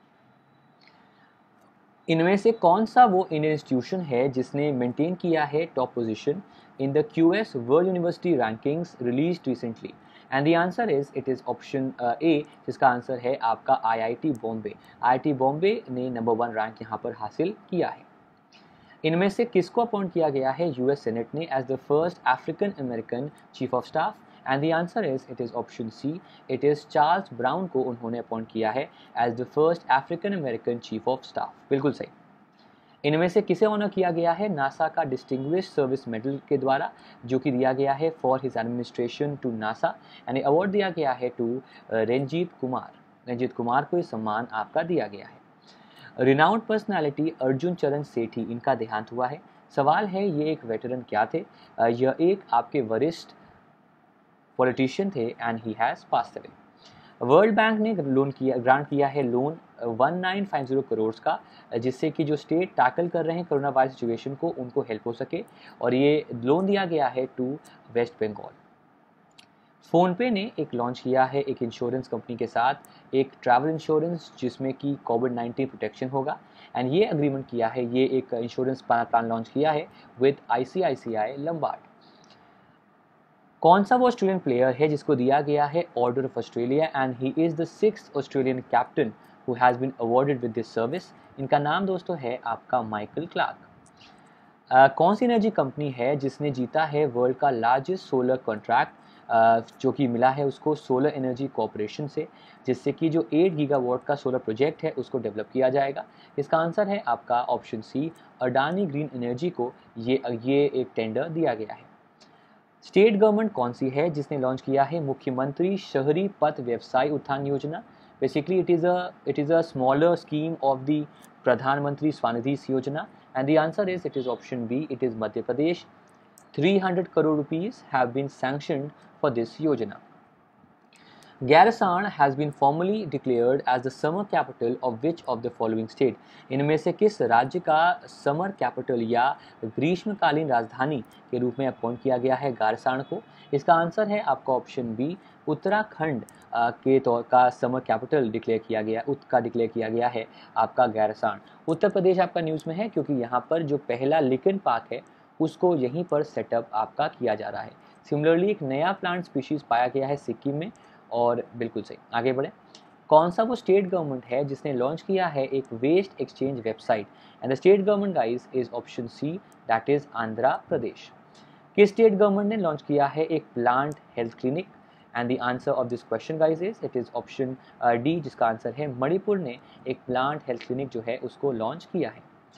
इनमें से कौन सा वो इंडियन इंस्टीट्यूशन है जिसने मेंटेन किया है top position in the QS world university rankings release recently? And the answer is it is option A, जिसका आंसर है आपका IIT बॉम्बे। IIT बॉम्बे ने नंबर 1 रैंक यहाँ पर हासिल किया है। इनमें से किसको अपॉइंट किया गया है US सेनेट ने as the first African American chief of staff? And the answer is it is option C, it is Charles Brown को उन्होंने अपॉइंट किया है as the first African American chief of staff. बिल्कुल सही। इनमें से किसे ऑनर किया गया है नासा का डिस्टिंग्विश सर्विस मेडल के द्वारा, जो कि दिया गया है for his administration to NASA? यानी अवार्ड दिया गया है टू रंजीत कुमार। रंजीत कुमार को ये सम्मान आपका दिया गया है। रिनाउंड पर्सनालिटी अर्जुन चरण सेठी, इनका देहांत हुआ है। सवाल है ये एक वेटरन क्या थे? यह एक आपके वरिष्ठ पॉलिटिशियन थे and he has passed away. World bank ने ग्रांट किया है लोन 1950 करोड़ का, जिससे कि जो स्टेट टैकल कर रहे हैं कोरोना वायरस सिचुएशन को उनको हेल्प हो सके, और ये लोन दिया गया है टू वेस्ट बंगाल। फ़ोनपे ने एक लॉन्च किया है एक इंश्योरेंस कंपनी के साथ एक ट्रैवल इंश्योरेंस जिसमें कि कोविड-19 प्रोटेक्शन होगा, एंड ये अग्रीमेंट किया है, ये एक इंश्योरेंस प्लान लॉन्च किया है विद ICICI लम्बार्ड। कौन सा वो ऑस्ट्रेलियन प्लेयर है जिसको दिया गया है order of Australia and he is the 6th Australian captain who has been awarded with this service? इनका नाम दोस्तों है आपका माइकल क्लार्क। कौन सी एनर्जी कंपनी है जिसने जीता है वर्ल्ड का लार्जेस्ट सोलर कॉन्ट्रैक्ट, जो कि मिला है उसको सोलर एनर्जी कॉरपोरेशन से, जिससे कि जो 8 गीगावाट का सोलर प्रोजेक्ट है उसको डेवलप किया जाएगा? इसका आंसर है आपका option C, Adani green energy को ये एक टेंडर दिया गया है। स्टेट गवर्नमेंट कौन सी है जिसने लॉन्च किया है मुख्यमंत्री शहरी पथ Vyavasay Utthan Yojana? Basically it is a smaller scheme of the Pradhan Mantri SVANidhi Yojana, and the answer is it is option B, it is Madhya Pradesh. 300 crore rupees have been sanctioned for this योजना। Garsan has been formally declared as the summer capital of which of the following state? इनमें से किस राज्य का summer capital या ग्रीष्मकालीन राजधानी के रूप में अपॉइंट किया गया है गारसान को? इसका आंसर है आपका ऑप्शन बी, उत्तराखंड के तौर का समर कैपिटल डिक्लेयर किया गया है आपका गारसान। उत्तर प्रदेश आपका न्यूज़ में है क्योंकि यहाँ पर जो पहला लिकन पार्क है उसको यहीं पर सेटअप आपका किया जा रहा है। सिमिलरली एक नया प्लांट स्पीशीज़ पाया गया है सिक्किम में, और बिल्कुल सही। आगे बढ़े। कौन सा वो स्टेट गवर्नमेंट है जिसने लॉन्च किया है एक waste exchange website? And the state government guys is option C, that is Andhra Pradesh. किस स्टेट गवर्नमेंट ने लॉन्च किया है एक plant health clinic? And the answer of this question guys is it is option D, जिसका आंसर है मणिपुर ने एक प्लांट हेल्थ क्लिनिक जो है उसको लॉन्च किया है।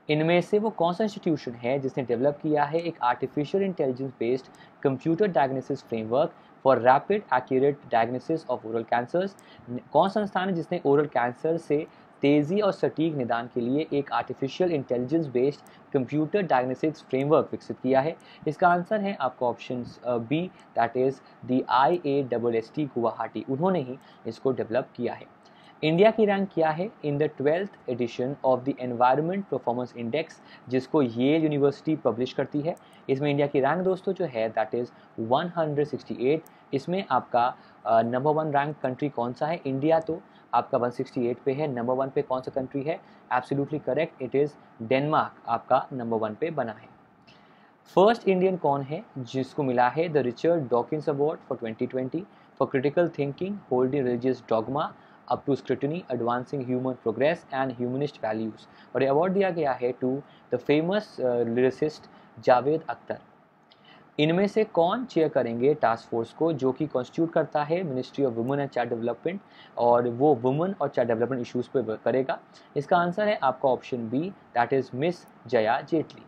इनमें से वो कौन सा इंस्टीट्यूशन है जिसने डेवलप किया है एक artificial intelligence based computer diagnosis framework for rapid accurate diagnosis of oral cancers? कौन सा संस्थान है जिसने ओरल कैंसर से तेज़ी और सटीक निदान के लिए एक artificial intelligence based computer diagnosis framework विकसित किया है? इसका आंसर है आपका option B, that is the IASST Guwahati. उन्होंने ही इसको डेवलप किया है। इंडिया की रैंक क्या है in the 12th edition of the environment performance index, जिसको येल यूनिवर्सिटी पब्लिश करती है? इसमें इंडिया की रैंक दोस्तों जो है दैट इज़ 168। इसमें आपका नंबर 1 रैंक कंट्री कौन सा है? इंडिया तो आपका 168 पे है। नंबर 1 पे कौन सा कंट्री है? Absolutely correct, it is Denmark आपका नंबर 1 पे बना है। फर्स्ट इंडियन कौन है जिसको मिला है the Richard Dawkins award for 2020 for critical thinking, holding religious dogma up to scrutiny, advancing human progress and humanist values? और ये अवार्ड दिया गया है to the famous lyricist Javed Akhtar. इनमें से कौन चेयर करेंगे टास्क फोर्स को जो कि कॉन्स्टिट्यूट करता है ministry of women and child development, और वो वुमेन और चाइल्ड डेवलपमेंट इश्यूज पे करेगा? इसका आंसर है आपका option B, that is miss Jaya Jaitley.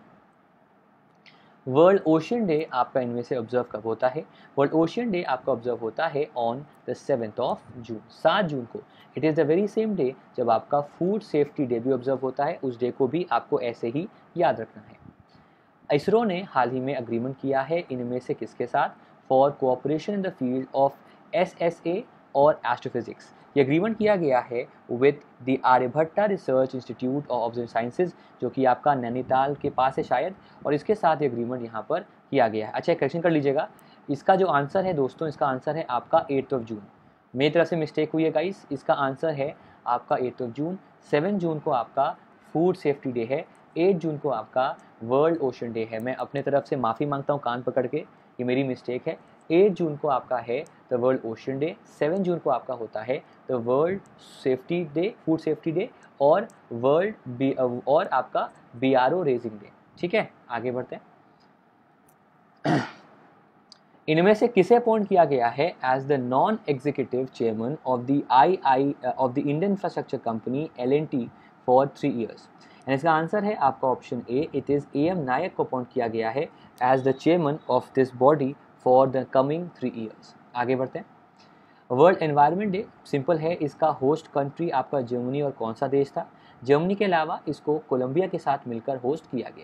World ocean day आपका इनमें से ऑब्जर्व कब होता है? वर्ल्ड ओशियन डे आपका ऑब्जर्व होता है on the 7th of June, 7 जून को। It is the very same day जब आपका फूड सेफ्टी डे भी ऑब्जर्व होता है। उस डे को भी आपको ऐसे ही याद रखना है। इसरो ने हाल ही में अग्रीमेंट किया है इनमें से किसके साथ? For cooperation in the field of SSA और एस्ट्रोफिजिक्स। ये अग्रीमेंट किया गया है with the Aryabhatta research institute of sciences, जो कि आपका नैनीताल के पास है शायद, और इसके साथ ये अग्रीमेंट यहाँ पर किया गया है। अच्छा, करेक्शन कर लीजिएगा, इसका जो आंसर है दोस्तों, इसका आंसर है आपका 8th ऑफ जून। मेरी तरफ से मिस्टेक हुई है गाइस, इसका आंसर है आपका 8th ऑफ जून। 7 जून को आपका फूड सेफ्टी डे है, 8 जून को आपका वर्ल्ड ओशन डे है। मैं अपने तरफ से माफ़ी मांगता हूँ कान पकड़ के, ये मेरी मिस्टेक है। 8 जून को आपका है द वर्ल्ड ओशन डे, 7 जून को आपका होता है the world safety day, food safety day, और वर्ल्ड और आपका BRO रेजिंग डे। ठीक है, आगे बढ़ते हैं। इनमें से किसे अपॉइंट किया गया है as the non executive chairman of the Indian infrastructure company L&T for 3 years? And इसका आंसर है आपका option A, it is AM Naik को अपॉइंट किया गया है as the chairman of this body for the coming 3 years। आगे बढ़ते हैं। वर्ल्ड एनवायरनमेंट डे सिंपल है, इसका होस्ट कंट्री आपका जर्मनी, और कौन सा देश था? जर्मनी के अलावा इसको कोलंबिया के साथ मिलकर होस्ट किया गया।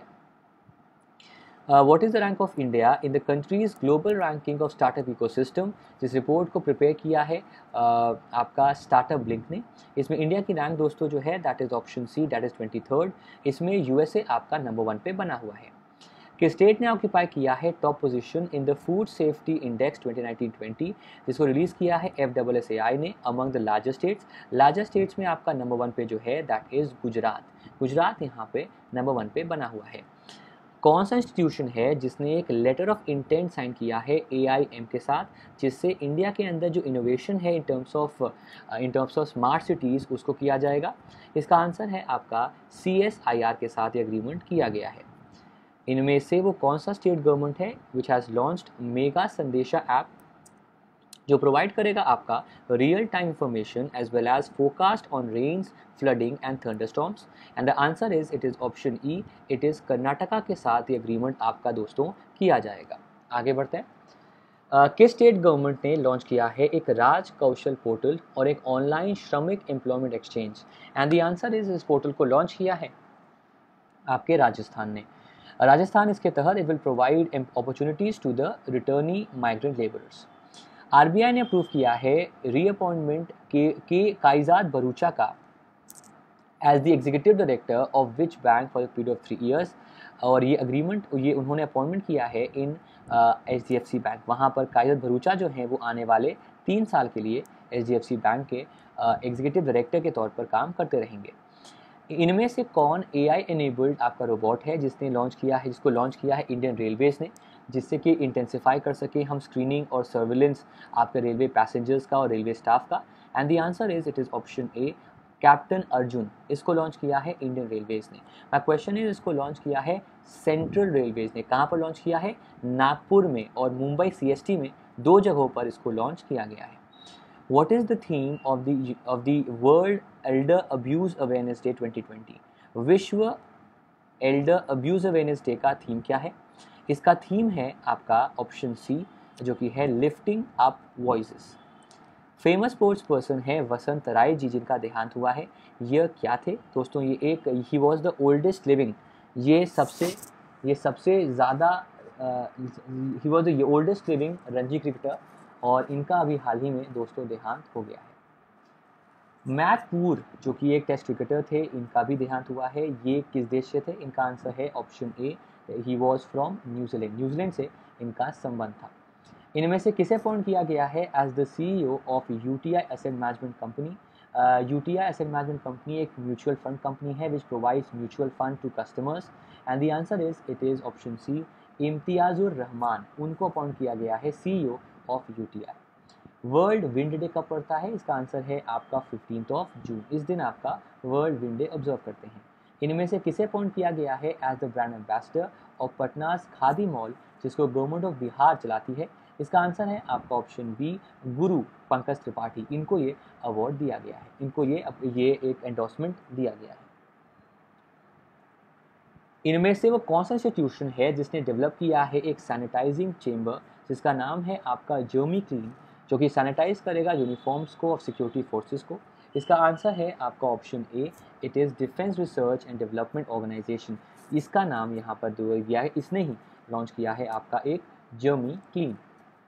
What is the rank of India in the countries global ranking of startup ecosystem? जिस रिपोर्ट को प्रिपेयर किया है आपका स्टार्टअप ब्लिंक ने। इसमें इंडिया की रैंक दोस्तों जो है that is option C, that is 23rd। इसमें USA आपका नंबर 1 पे बना हुआ है। कि स्टेट ने ऑक्यूपाई किया है top position in the food safety index 2019-20, जिसको रिलीज़ किया है FSSAI ने among the larger states. Larger states में आपका नंबर 1 पे जो है दैट इज़ गुजरात। गुजरात यहाँ पे नंबर 1 पे बना हुआ है। कौन सा इंस्टीट्यूशन है जिसने एक लेटर ऑफ इंटेंट साइन किया है AIM के साथ, जिससे इंडिया के अंदर जो इनोवेशन है in terms of smart cities उसको किया जाएगा? इसका आंसर है आपका CSIR के साथ ये अग्रीमेंट किया गया है। इनमें से वो कौन सा स्टेट गवर्नमेंट है which has launched Megha Sandesha app, जो प्रोवाइड करेगा आपका real time information as well as forecast on rains, flooding and thunderstorms? And the answer is it is option E, it is Karnataka के साथ ये अग्रीमेंट आपका दोस्तों किया जाएगा। आगे बढ़ते हैं। किस स्टेट गवर्नमेंट ने लॉन्च किया है एक राज कौशल पोर्टल और एक online Shramik employment exchange? And the answer is इस पोर्टल को लॉन्च किया है आपके राजस्थान ने। राजस्थान इसके तहत it will provide opportunities to the returnee migrant labourers. RBI ने अप्रूव किया है रीअपॉइंटमेंट के काइजाद भरूचा का as the executive director of which bank for the period of 3 years, और ये अग्रीमेंट उन्होंने अपॉइंटमेंट किया है इन HDFC बैंक। वहाँ पर काइजाद भरूचा जो हैं वो आने वाले 3 साल के लिए HDFC बैंक के एग्जीक्यूटिव डायरेक्टर के तौर पर काम करते रहेंगे। इनमें से कौन AI एनेबल्ड आपका रोबोट है जिसको लॉन्च किया है इंडियन रेलवेज़ ने, जिससे कि इंटेंसिफाई कर सके हम स्क्रीनिंग और सर्विलेंस आपके रेलवे पैसेंजर्स का और रेलवे स्टाफ का? And the answer is it is option A, captain Arjun. इसको लॉन्च किया है इंडियन रेलवेज़ ने। माय क्वेश्चन इज, इसको लॉन्च किया है सेंट्रल रेलवेज़ ने। कहाँ पर लॉन्च किया है? नागपुर में और मुंबई CST में, 2 जगहों पर इसको लॉन्च किया गया है। What is the theme of the World Elder Abuse Awareness Day 2020? विश्व एल्डर अब्यूज अवेयरनेस डे का थीम क्या है? इसका थीम है आपका ऑप्शन सी, जो कि है lifting up voices. Famous sports person है वसंत राय जी, जिनका देहांत हुआ है। ये क्या थे दोस्तों? ये एक he was the oldest living, ये सबसे ज़्यादा he was the oldest living Ranji cricketer, और इनका अभी हाल ही में दोस्तों देहांत हो गया है। मैट पूर, जो कि एक टेस्ट क्रिकेटर थे, इनका भी देहांत हुआ है। ये किस देश से थे? इनका आंसर है option A, he was from New Zealand. New Zealand से इनका संबंध था। इनमें से किसे अपॉइंट किया गया है as the CEO of UTI asset management company? UTI asset management company एक म्यूचुअल फंड कंपनी है which provides mutual fund to customers, and the answer is option C, Imtiaz-ur Rahman. उनको अपॉइंट किया गया है CEO of UTI. World wind day कब पड़ता है? इसका आंसर है आपका 15 जून। इस दिन आपका वर्ल्ड विंड डे ऑब्जर्व करते हैं। इनमें से किसे अपॉइंट किया गया है as the brand ambassador of Patna's Khadi mall, जिसको गवर्नमेंट ऑफ बिहार चलाती है? इसका आंसर है आपका ऑप्शन बी, गुरु पंकज त्रिपाठी। इनको ये अवार्ड दिया गया है, इनको ये एक एंडोर्समेंट दिया गया है। इनमें से वो कौन सा इंस्टीट्यूशन है जिसने डेवलप किया है एक सैनिटाइजिंग चेंबर, जिसका नाम है आपका जर्मी क्लीन, जो कि सैनिटाइज करेगा यूनिफॉर्म्स को ऑफ सिक्योरिटी फोर्सेस को? इसका आंसर है आपका option A, it is defence research and development organisation. इसका नाम यहाँ पर दिया गया है, इसने ही लॉन्च किया है आपका एक जर्मी क्लीन।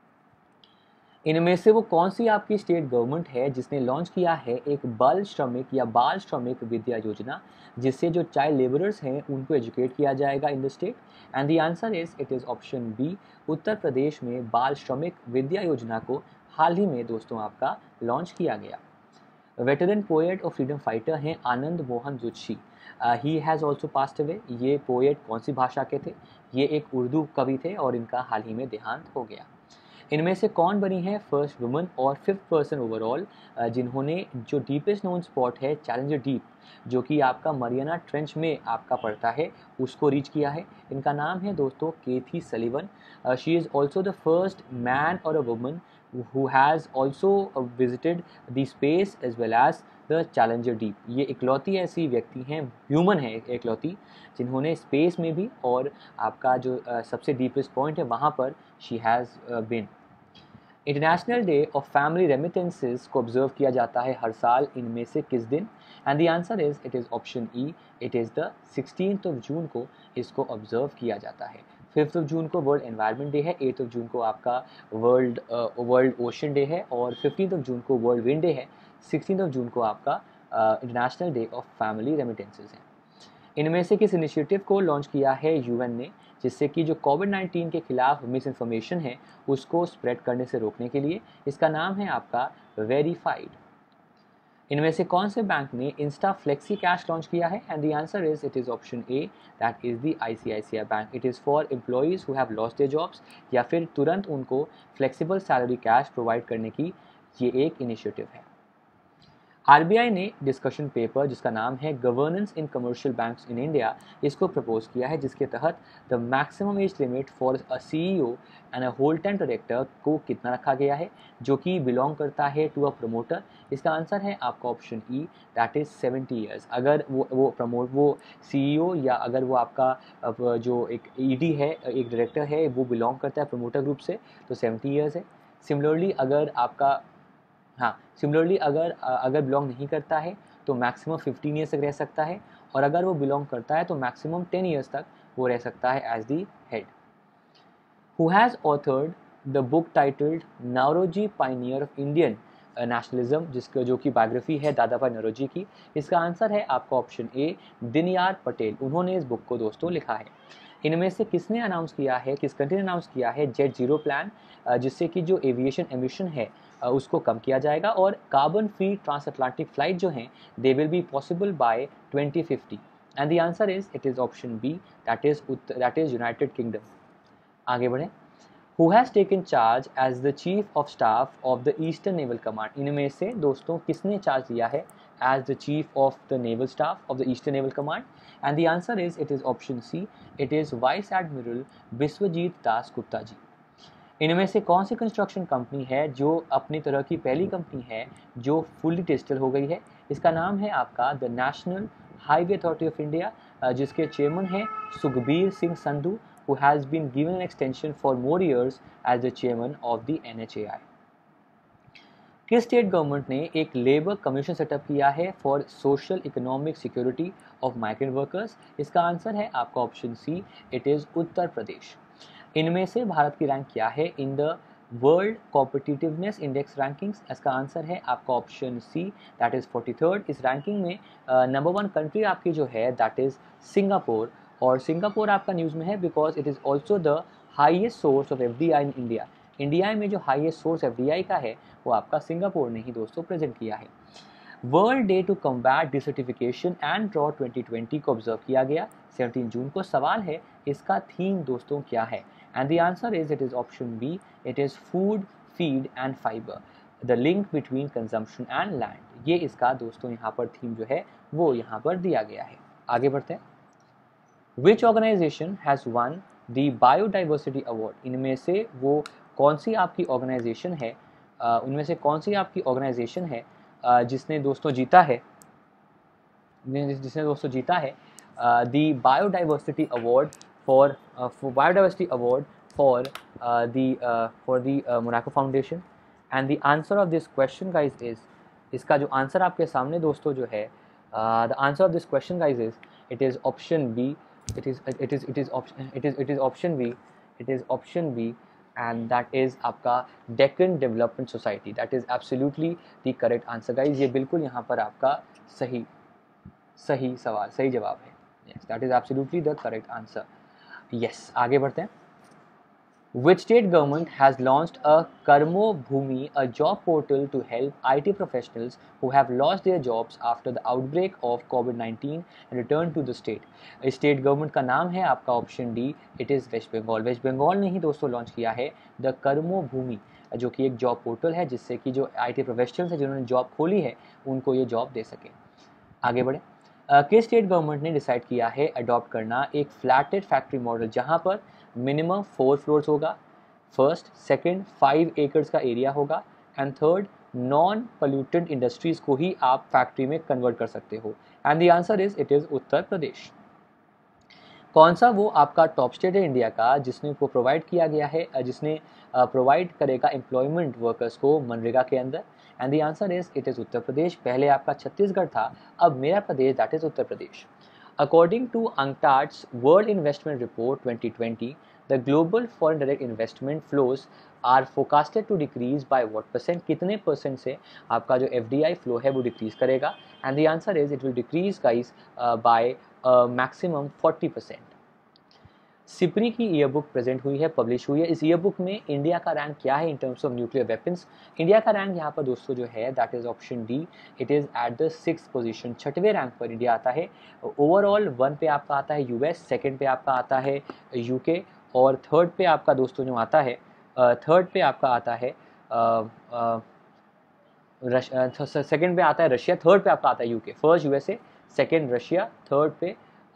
इनमें से वो कौन सी आपकी स्टेट गवर्नमेंट है जिसने लॉन्च किया है एक बाल श्रमिक या बाल श्रमिक विद्या योजना, जिससे जो चाइल्ड लेबरर्स हैं उनको एजुकेट किया जाएगा in the state? And the answer it is option B, Uttar Pradesh में बाल श्रमिक विद्या योजना को हाल ही में दोस्तों आपका लॉन्च किया गया। वेटरन पोएट और फ्रीडम फाइटर हैं Anand Mohan Joshi. He has also passed away. ये पोएट कौन सी भाषा के थे? ये एक उर्दू कवि थे और इनका हाल ही में देहांत हो गया। इनमें से कौन बनी है फर्स्ट वुमन और फिफ्थ पर्सन ओवरऑल जिन्होंने जो डीपेस्ट नोन स्पॉट है चैलेंजर डीप, जो कि आपका मरियाना ट्रेंच में आपका पड़ता है, उसको रीच किया है? इनका नाम है दोस्तों Kathy Sullivan. She is also the first man और a woman who has also visited the space as well as the Challenger Deep। ये इकलौती ऐसी व्यक्ति हैं, ह्यूमन है इकलौती, जिन्होंने स्पेस में भी और आपका जो सबसे डीपेस्ट पॉइंट है वहाँ पर she has been. International day of family remittances को ऑब्जर्व किया जाता है हर साल, इनमें से किस दिन? And the answer it is option E, it is the 16 जून को इसको ऑब्जर्व किया जाता है। 5 जून को वर्ल्ड एनवायरनमेंट डे है, 8 जून को आपका वर्ल्ड ओशन डे है, और 15 जून को वर्ल्ड विंड डे है, 16 जून को आपका international day of family remittances है। इनमें से किस इनिशिएटिव को लॉन्च किया है यूएन ने, जिससे कि जो कोविड-19 के खिलाफ मिस इन्फॉर्मेशन है उसको स्प्रेड करने से रोकने के लिए? इसका नाम है आपका वेरीफाइड। इनमें से कौन से बैंक ने इंस्टा फ्लेक्सी कैश लॉन्च किया है? And the answer it is option A, that is the ICICI bank. It is for employees who have lost their jobs, या फिर तुरंत उनको फ्लेक्सिबल सैलरी कैश प्रोवाइड करने की ये एक इनिशिएटिव है। आरबीआई ने डिस्कशन पेपर जिसका नाम है governance in commercial banks in India, इसको प्रपोज किया है, जिसके तहत the maximum age limit for a CEO and a whole time director को कितना रखा गया है, जो कि बिलोंग करता है टू अ प्रमोटर? इसका आंसर है आपका option E, that is 70 years. अगर वो सीईओ या अगर वो आपका जो एक ईडी है, एक डायरेक्टर है, वो बिलोंग करता है प्रमोटर ग्रुप से, तो 70 ईयर्स है। सिमिलरली अगर बिलोंग नहीं करता है तो मैक्सिमम 15 ईयर्स तक रह सकता है, और अगर वो बिलोंग करता है तो मैक्सिमम 10 ईयर्स तक वो रह सकता है as the head. Who has authored the book titled Naoroji pioneer of Indian nationalism, जिसका जो कि बायोग्राफी है दादा भाई नौरोजी की? इसका आंसर है आपका ऑप्शन ए, दिनयार पटेल। उन्होंने इस बुक को दोस्तों लिखा है। इनमें से किसने अनाउंस किया है, किस कंट्री ने अनाउंस किया है जेट जीरो प्लान, जिससे कि जो एविएशन एमिशन है उसको कम किया जाएगा, और carbon free transatlantic flight जो हैं they will be possible by 2050? And the answer it is option B, that is United Kingdom. आगे बढ़ें। Who has taken charge as the chief of staff of the eastern naval command? इनमें से दोस्तों किसने charge लिया है as the chief of the naval staff of the eastern naval command? And the answer it is option C, it is vice admiral Biswajit Das Gupta ji. इनमें से कौन सी construction company है जो अपनी तरह की पहली कंपनी है जो फुल्ली डिजिटल हो गई है? इसका नाम है आपका the national highway authority of India, जिसके चेयरमैन हैं Sukhbir Singh Sandhu, who has been given an extension for more years as the chairman of the NHAI. किस स्टेट गवर्नमेंट ने एक लेबर कमीशन सेटअप किया है for social economic security of migrant workers? इसका answer है आपका option C, it is Uttar Pradesh. इनमें से भारत की रैंक क्या है in the world competitiveness index rankings? इसका आंसर है आपका option C, that is 43rd। इस रैंकिंग में नंबर 1 कंट्री आपकी जो है दैट इज़ सिंगापुर, और सिंगापुर आपका न्यूज़ में है because it is also the highest source of FDI in India. India में जो हाईएस्ट सोर्स FDI का है वो आपका सिंगापुर ने ही दोस्तों प्रेजेंट किया है। World day to combat desertification and drought 2020 को ऑब्जर्व किया गया 17 जून को। सवाल है इसका थीम दोस्तों क्या है? And the answer is it is option B, it is food, feed and fibre, the link between consumption and land. ये इसका दोस्तों यहाँ पर थीम जो है वो यहाँ पर दिया गया है। आगे बढ़ते हैं। Which organisation has won the biodiversity award? इनमें से वो कौन सी आपकी ऑर्गेनाइजेशन है, उनमें से कौन सी आपकी ऑर्गेनाइजेशन है जिसने दोस्तों जीता है the biodiversity award for biodiversity award for the Monaco foundation? And the answer of this question guys is, इसका जो आंसर आपके सामने दोस्तों जो है, the answer of this question guys is it is option B, it is option B, and that is आपका Deccan development society. That is absolutely the correct answer guys. ये बिल्कुल यहाँ पर आपका सही जवाब है। Yes, that is absolutely the correct answer. Yes, आगे बढ़ते हैं। Which state government has launched a Karmo Bhumi, a job portal to help IT professionals who have lost their jobs after the outbreak of COVID-19 and return to the state? इस state government का नाम है आपका option D, it is West Bengal. West Bengal ने ही दोस्तों launch किया है द कर्मो भूमि, जो कि एक जॉब पोर्टल है जिससे कि जो IT प्रोफेशनल्स हैं जिन्होंने जॉब खोली है उनको ये जॉब दे सके। आगे बढ़े। किस स्टेट गवर्नमेंट ने डिसाइड किया है अडॉप्ट करना एक फ्लैटेड फैक्ट्री मॉडल जहां पर मिनिमम 4 फ्लोर्स होगा, फर्स्ट, सेकंड 5 एकर्स का एरिया होगा, and third non pollutant industries को ही आप फैक्ट्री में कन्वर्ट कर सकते हो? And the answer is it is Uttar Pradesh. कौन सा वो आपका टॉप स्टेट है इंडिया का जिसने को प्रोवाइड किया गया है, जिसने प्रोवाइड करेगा एम्प्लॉयमेंट वर्कर्स को मनरेगा के अंदर? And the answer is it is Uttar Pradesh. पहले आपका छत्तीसगढ़ था, अब मेरा प्रदेश, that is Uttar Pradesh. According to UNCTAD's World Investment Report 2020, the global foreign direct investment flows are forecasted to decrease by what percent? कितने परसेंट से आपका जो FDI flow है वो डिक्रीज करेगा? And the answer is it will decrease guys by maximum 40%. Sipri की yearbook present हुई है, पब्लिश हुई है। इस ईयरबुक में इंडिया का रैंक क्या है in terms of nuclear weapons? India का रैंक यहाँ पर दोस्तों जो है that is option D, it is at the 6th position, 6वें रैंक पर इंडिया आता है। ओवरऑल 1 पे आपका आता है US, सेकंड पे आपका आता है UK, और थर्ड पे आपका दोस्तों जो आता है, सेकंड पे आता है रशिया, थर्ड पे आपका आता है UK। First USA, second Russia, third पे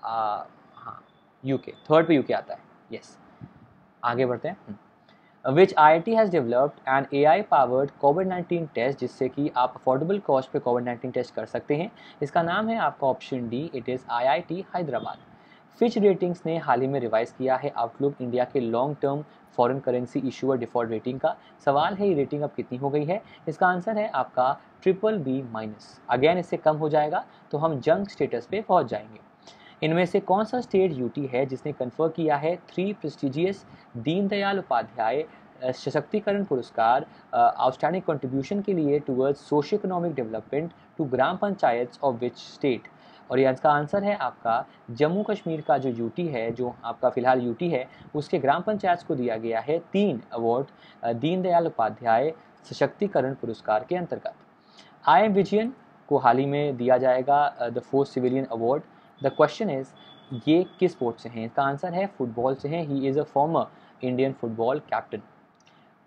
UK, थर्ड पे UK आता है। यस, आगे बढ़ते हैं। Which IIT has developed an AI powered COVID-19 test, जिससे कि आप अफोर्डेबल कॉस्ट पे COVID-19 टेस्ट कर सकते हैं? इसका नाम है आपका option D, it is IIT Hyderabad. Fitch ratings ने हाल ही में रिवाइज किया है आउटलुक इंडिया के long term foreign currency issuer default rating का। सवाल है ये रेटिंग अब कितनी हो गई है? इसका आंसर है आपका BBB-। अगेन इससे कम हो जाएगा तो हम जंक स्टेटस पे पहुंच जाएंगे। इनमें से कौन सा स्टेट यूटी है जिसने कन्फर किया है 3 प्रेस्टिजियस दीनदयाल उपाध्याय सशक्तिकरण पुरस्कार आउटस्टैंडिंग कंट्रीब्यूशन के लिए towards socio economic development to gram panchayat of which state? और ये इसका आंसर है आपका जम्मू कश्मीर का जो यूटी है, जो आपका फिलहाल यूटी है, उसके ग्राम पंचायत को दिया गया है 3 अवार्ड दीनदयाल उपाध्याय सशक्तिकरण पुरस्कार के अंतर्गत। IIM विजयन को हाल ही में दिया जाएगा the 4th civilian award. The question is ये किस स्पोर्ट से हैं? इसका आंसर है फुटबॉल से हैं। He is a former Indian football captain.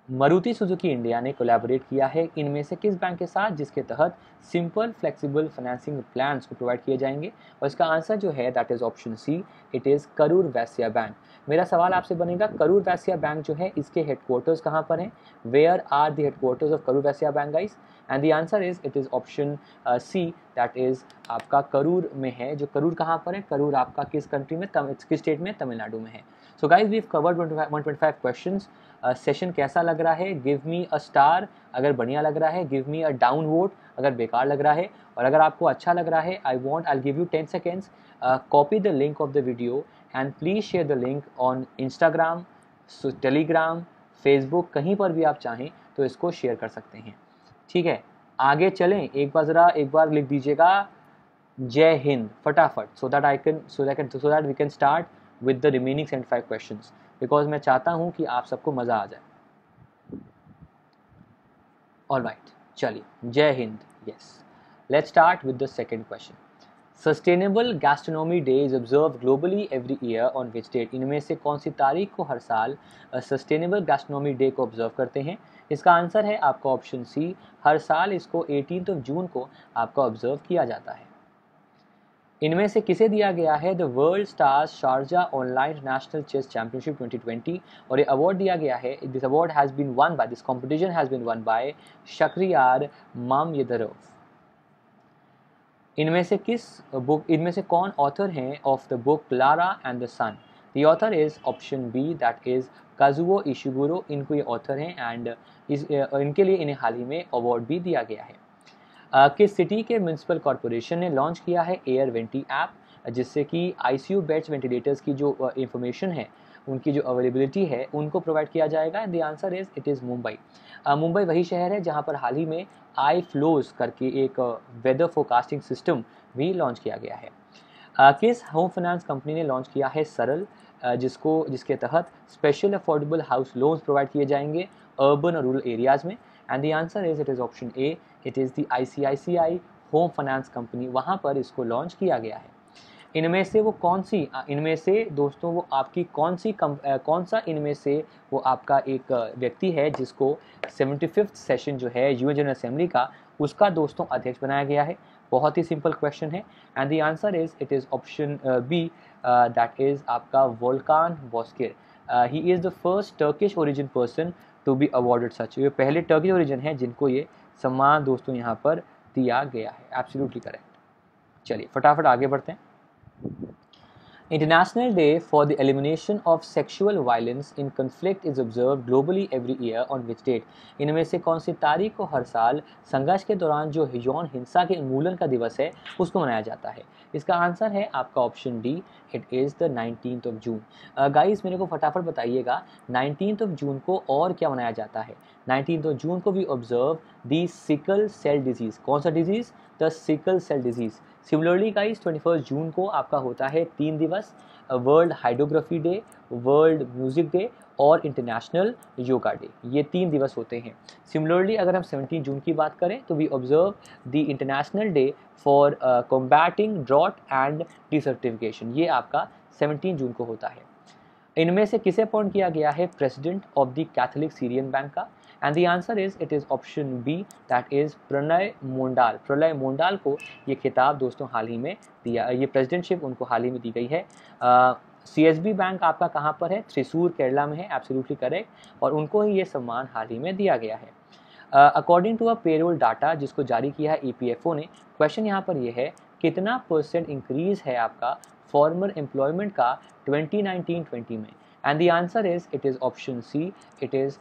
Maruti Suzuki India ने कोलैबोरेट किया है इनमें से किस बैंक के साथ, जिसके तहत सिंपल फ्लेक्सिबल फाइनेंसिंग प्लान्स को प्रोवाइड किए जाएंगे? और इसका आंसर जो है that is option C, it is Karur Vysya bank. मेरा सवाल आपसे बनेगा, करूर वैश्य बैंक जो है इसके हेडक्वार्टर्स कहाँ पर हैं? Where are the headquarters of Karur Vysya bank guys? And the answer is it is option C, that is आपका करूर में है। जो करूर कहाँ पर है? करूर आपका किस कंट्री में, किस स्टेट में? तमिलनाडु में है। So guys we covered 125 questions. Session कैसा लग रहा है? गिव मी अ स्टार अगर बढ़िया लग रहा है, give me a down vote अगर बेकार लग रहा है, और अगर आपको अच्छा लग रहा है I give you 10 seconds, copy the link of the video and please share the link on Instagram, Telegram, Facebook, कहीं पर भी आप चाहें तो इसको शेयर कर सकते हैं। ठीक है, आगे चलें। एक बार लिख दीजिएगा जय हिंद फटाफट, so that we can start with the remaining 75 questions, because मैं चाहता हूं कि आप सबको मज़ा आ जाए। ऑलराइट, चलिए, Jai Hind. Yes, let's start with the second question. Sustainable gastronomy day is observe globally every year on which date? इनमें से कौन सी तारीख को हर साल सस्टेनेबल गैस्ट्रोनॉमी डे को ऑब्जर्व करते हैं? इसका आंसर है आपका ऑप्शन सी, हर साल इसको 18 जून को आपका ऑब्जर्व किया जाता है। इनमें से किसे दिया गया है the world stars Sharjah online national chess championship 2020? और ये अवार्ड दिया गया है, this award has been won by, this competition has been won by Shakhriyar Mamedyarov. इनमें से कौन ऑथर हैं of the book Klara and the Sun? The author is option B, that is Kazuo Ishiguro. इनको ये author हैं and इनके लिए इन्हें हाल ही में अवार्ड भी दिया गया है। किस सिटी के म्यूनसिपल कॉरपोरेशन ने लॉन्च किया है एयर वेंटी ऐप, जिससे कि आईसीयू बेड्स, वेंटिलेटर्स की जो इंफॉर्मेशन है, उनकी जो अवेलेबिलिटी है, उनको प्रोवाइड किया जाएगा? The answer is it is Mumbai. Mumbai वही शहर है जहां पर हाल ही में आई फ्लोज करके एक वेदर फोरकास्टिंग सिस्टम भी लॉन्च किया गया है। किस होम फाइनेंस कंपनी ने लॉन्च किया है सरल, जिसके तहत special affordable house loans provide किए जाएंगे अर्बन और रूरल एरियाज़ में? And the answer is it is option A, it is the ICICI home finance company, वहाँ पर इसको लॉन्च किया गया है। इनमें से दोस्तों वो आपकी कौन सा इनमें से वो आपका एक व्यक्ति है जिसको 75th सेशन जो है यूएन जनरल असेंबली का, उसका दोस्तों अध्यक्ष बनाया गया है? बहुत ही सिंपल क्वेश्चन है and the answer is it is option B, that is आपका Volkan Bozkir. He is the first Turkish origin person to be awarded such. ये पहले टर्किश ओरिजिन है जिनको ये सम्मान दोस्तों यहाँ पर दिया गया है। Absolutely correct. चलिए फटाफट आगे बढ़ते हैं। International Day for the Elimination of Sexual Violence in Conflict is observed globally every year on which date? इनमें से कौन सी तारीख को हर साल संघर्ष के दौरान जो यौन हिंसा के उन्मूलन का दिवस है उसको मनाया जाता है? इसका आंसर है आपका option D, it is the 19th June. Guys मेरे को फटाफट बताइएगा 19th जून को और क्या मनाया जाता है? 19th जून को we observe the sickle cell disease. कौन सा disease? The sickle cell disease. Similarly guys 21 June को आपका होता है 3 दिवस, world hydrography day, world music day और इंटरनेशनल योगा डे। ये 3 दिवस होते हैं। सिमिलरली अगर हम 17 जून की बात करें तो we observe the international day for combating drought and desertification. ये आपका 17 जून को होता है। इनमें से किसे अपॉइंट किया गया है president of the Catholic Syrian bank का? And the answer is it is option B, that is Pralay Mondal. प्रलय मोंडाल को ये खिताब दोस्तों हाल ही में दिया, ये प्रेसिडेंटशिप उनको हाल ही में दी गई है। सीएसबी बैंक आपका कहाँ पर है? त्रिशूर केरला में है। Absolutely correct. और उनको ही ये सम्मान हाल ही में दिया गया है। According to a payroll data जिसको जारी किया है ईपीएफओ ने, क्वेश्चन यहाँ पर ये है कितना % इंक्रीज है आपका फॉर्मर एम्प्लॉयमेंट का 2019-20 में? And the answer is it is option C, it is